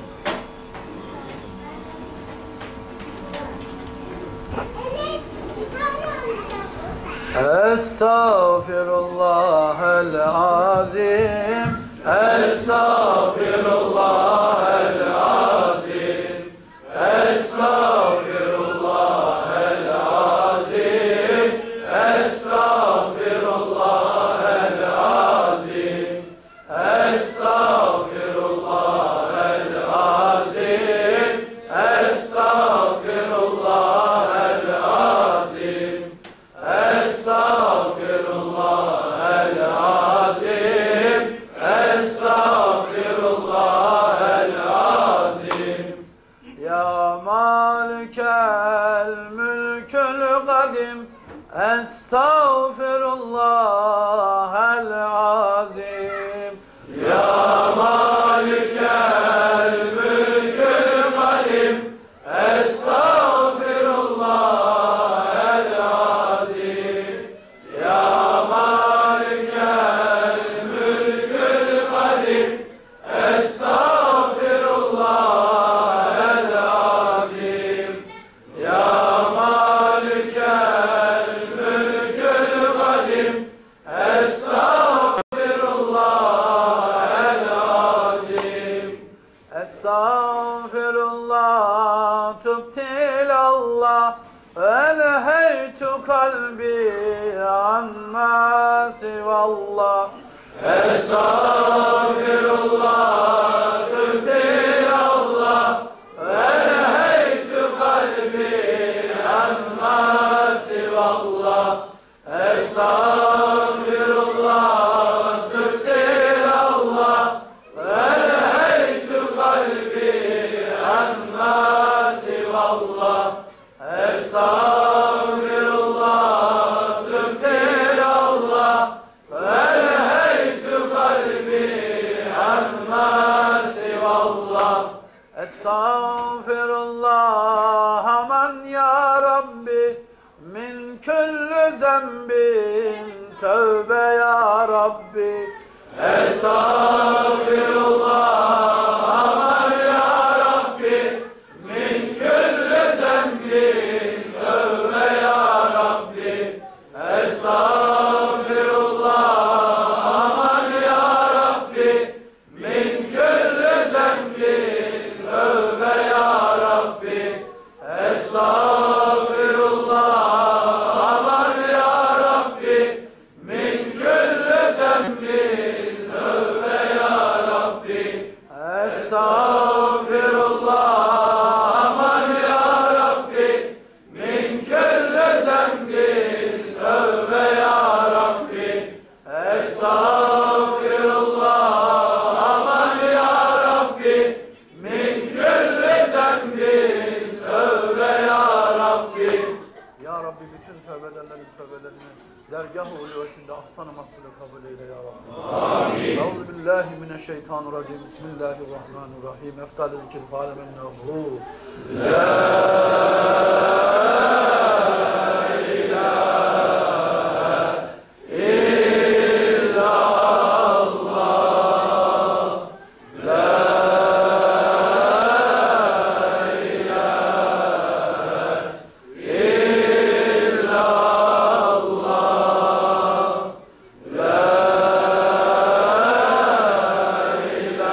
Estağfirullahel azim, estağfirullahel azim, estağfirullahel azim, estağfirullahel azim, estağfirullahel azim, estağfirullahel azim. Estağfirullahel azim, estağfirullahel azim. Ya malikel mülkül kadim, estağfirullahel azim. Ya malikel mülkül kadim, estağfirullahel azim. Ya malikel mülkül kadim, estağfirullahel azim. Ya malikel mülkül kadim, estağfirullahel azim. Estağfirullah, tübtilallah, elheytu kalbi amma sivallah. Estağfirullah, tübtilallah, elheytu kalbi amma sivallah. Estağfirullah, tübtilallah, elheytu kalbi amma sivallah. Estağfirullah, tübtilallah, elheytu kalbi amma sivallah. Estağfirullah, aman ya Rabbi, min küllü zembin, tövbe ya Rabbi. Estağfirullah, aman ya Rabbi, min küllü zembin, tövbe ya Rabbi. Estağfirullah, aman ya Rabbi, min küllü zembin, tövbe ya Rabbi. Estağfirullah, aman ya Rabbi, min küllü zembin, tövbe ya Rabbi. Estağfirullah, aman ya Rabbi, min küllü zembin, tövbe ya Rabbi. Estağfirullah, aman ya Rabbi, min küllü zembin, tövbe ya Rabbi. Ya Rabbi bütün tövbelerlerin tövbelerini dergâh-ı ulûsinde ahsan-ı makbule kabul eyle ya Rabbi. Amin. Euzubillahimineşşeytanirracim. Bismillahirrahmanirrahim. Eftal-i zikir fâlemennehu. La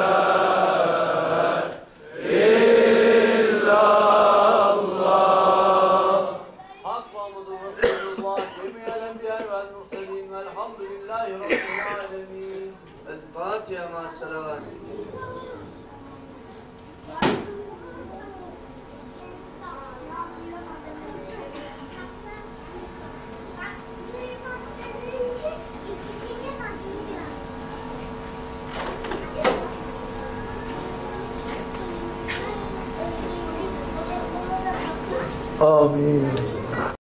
Allah Amin.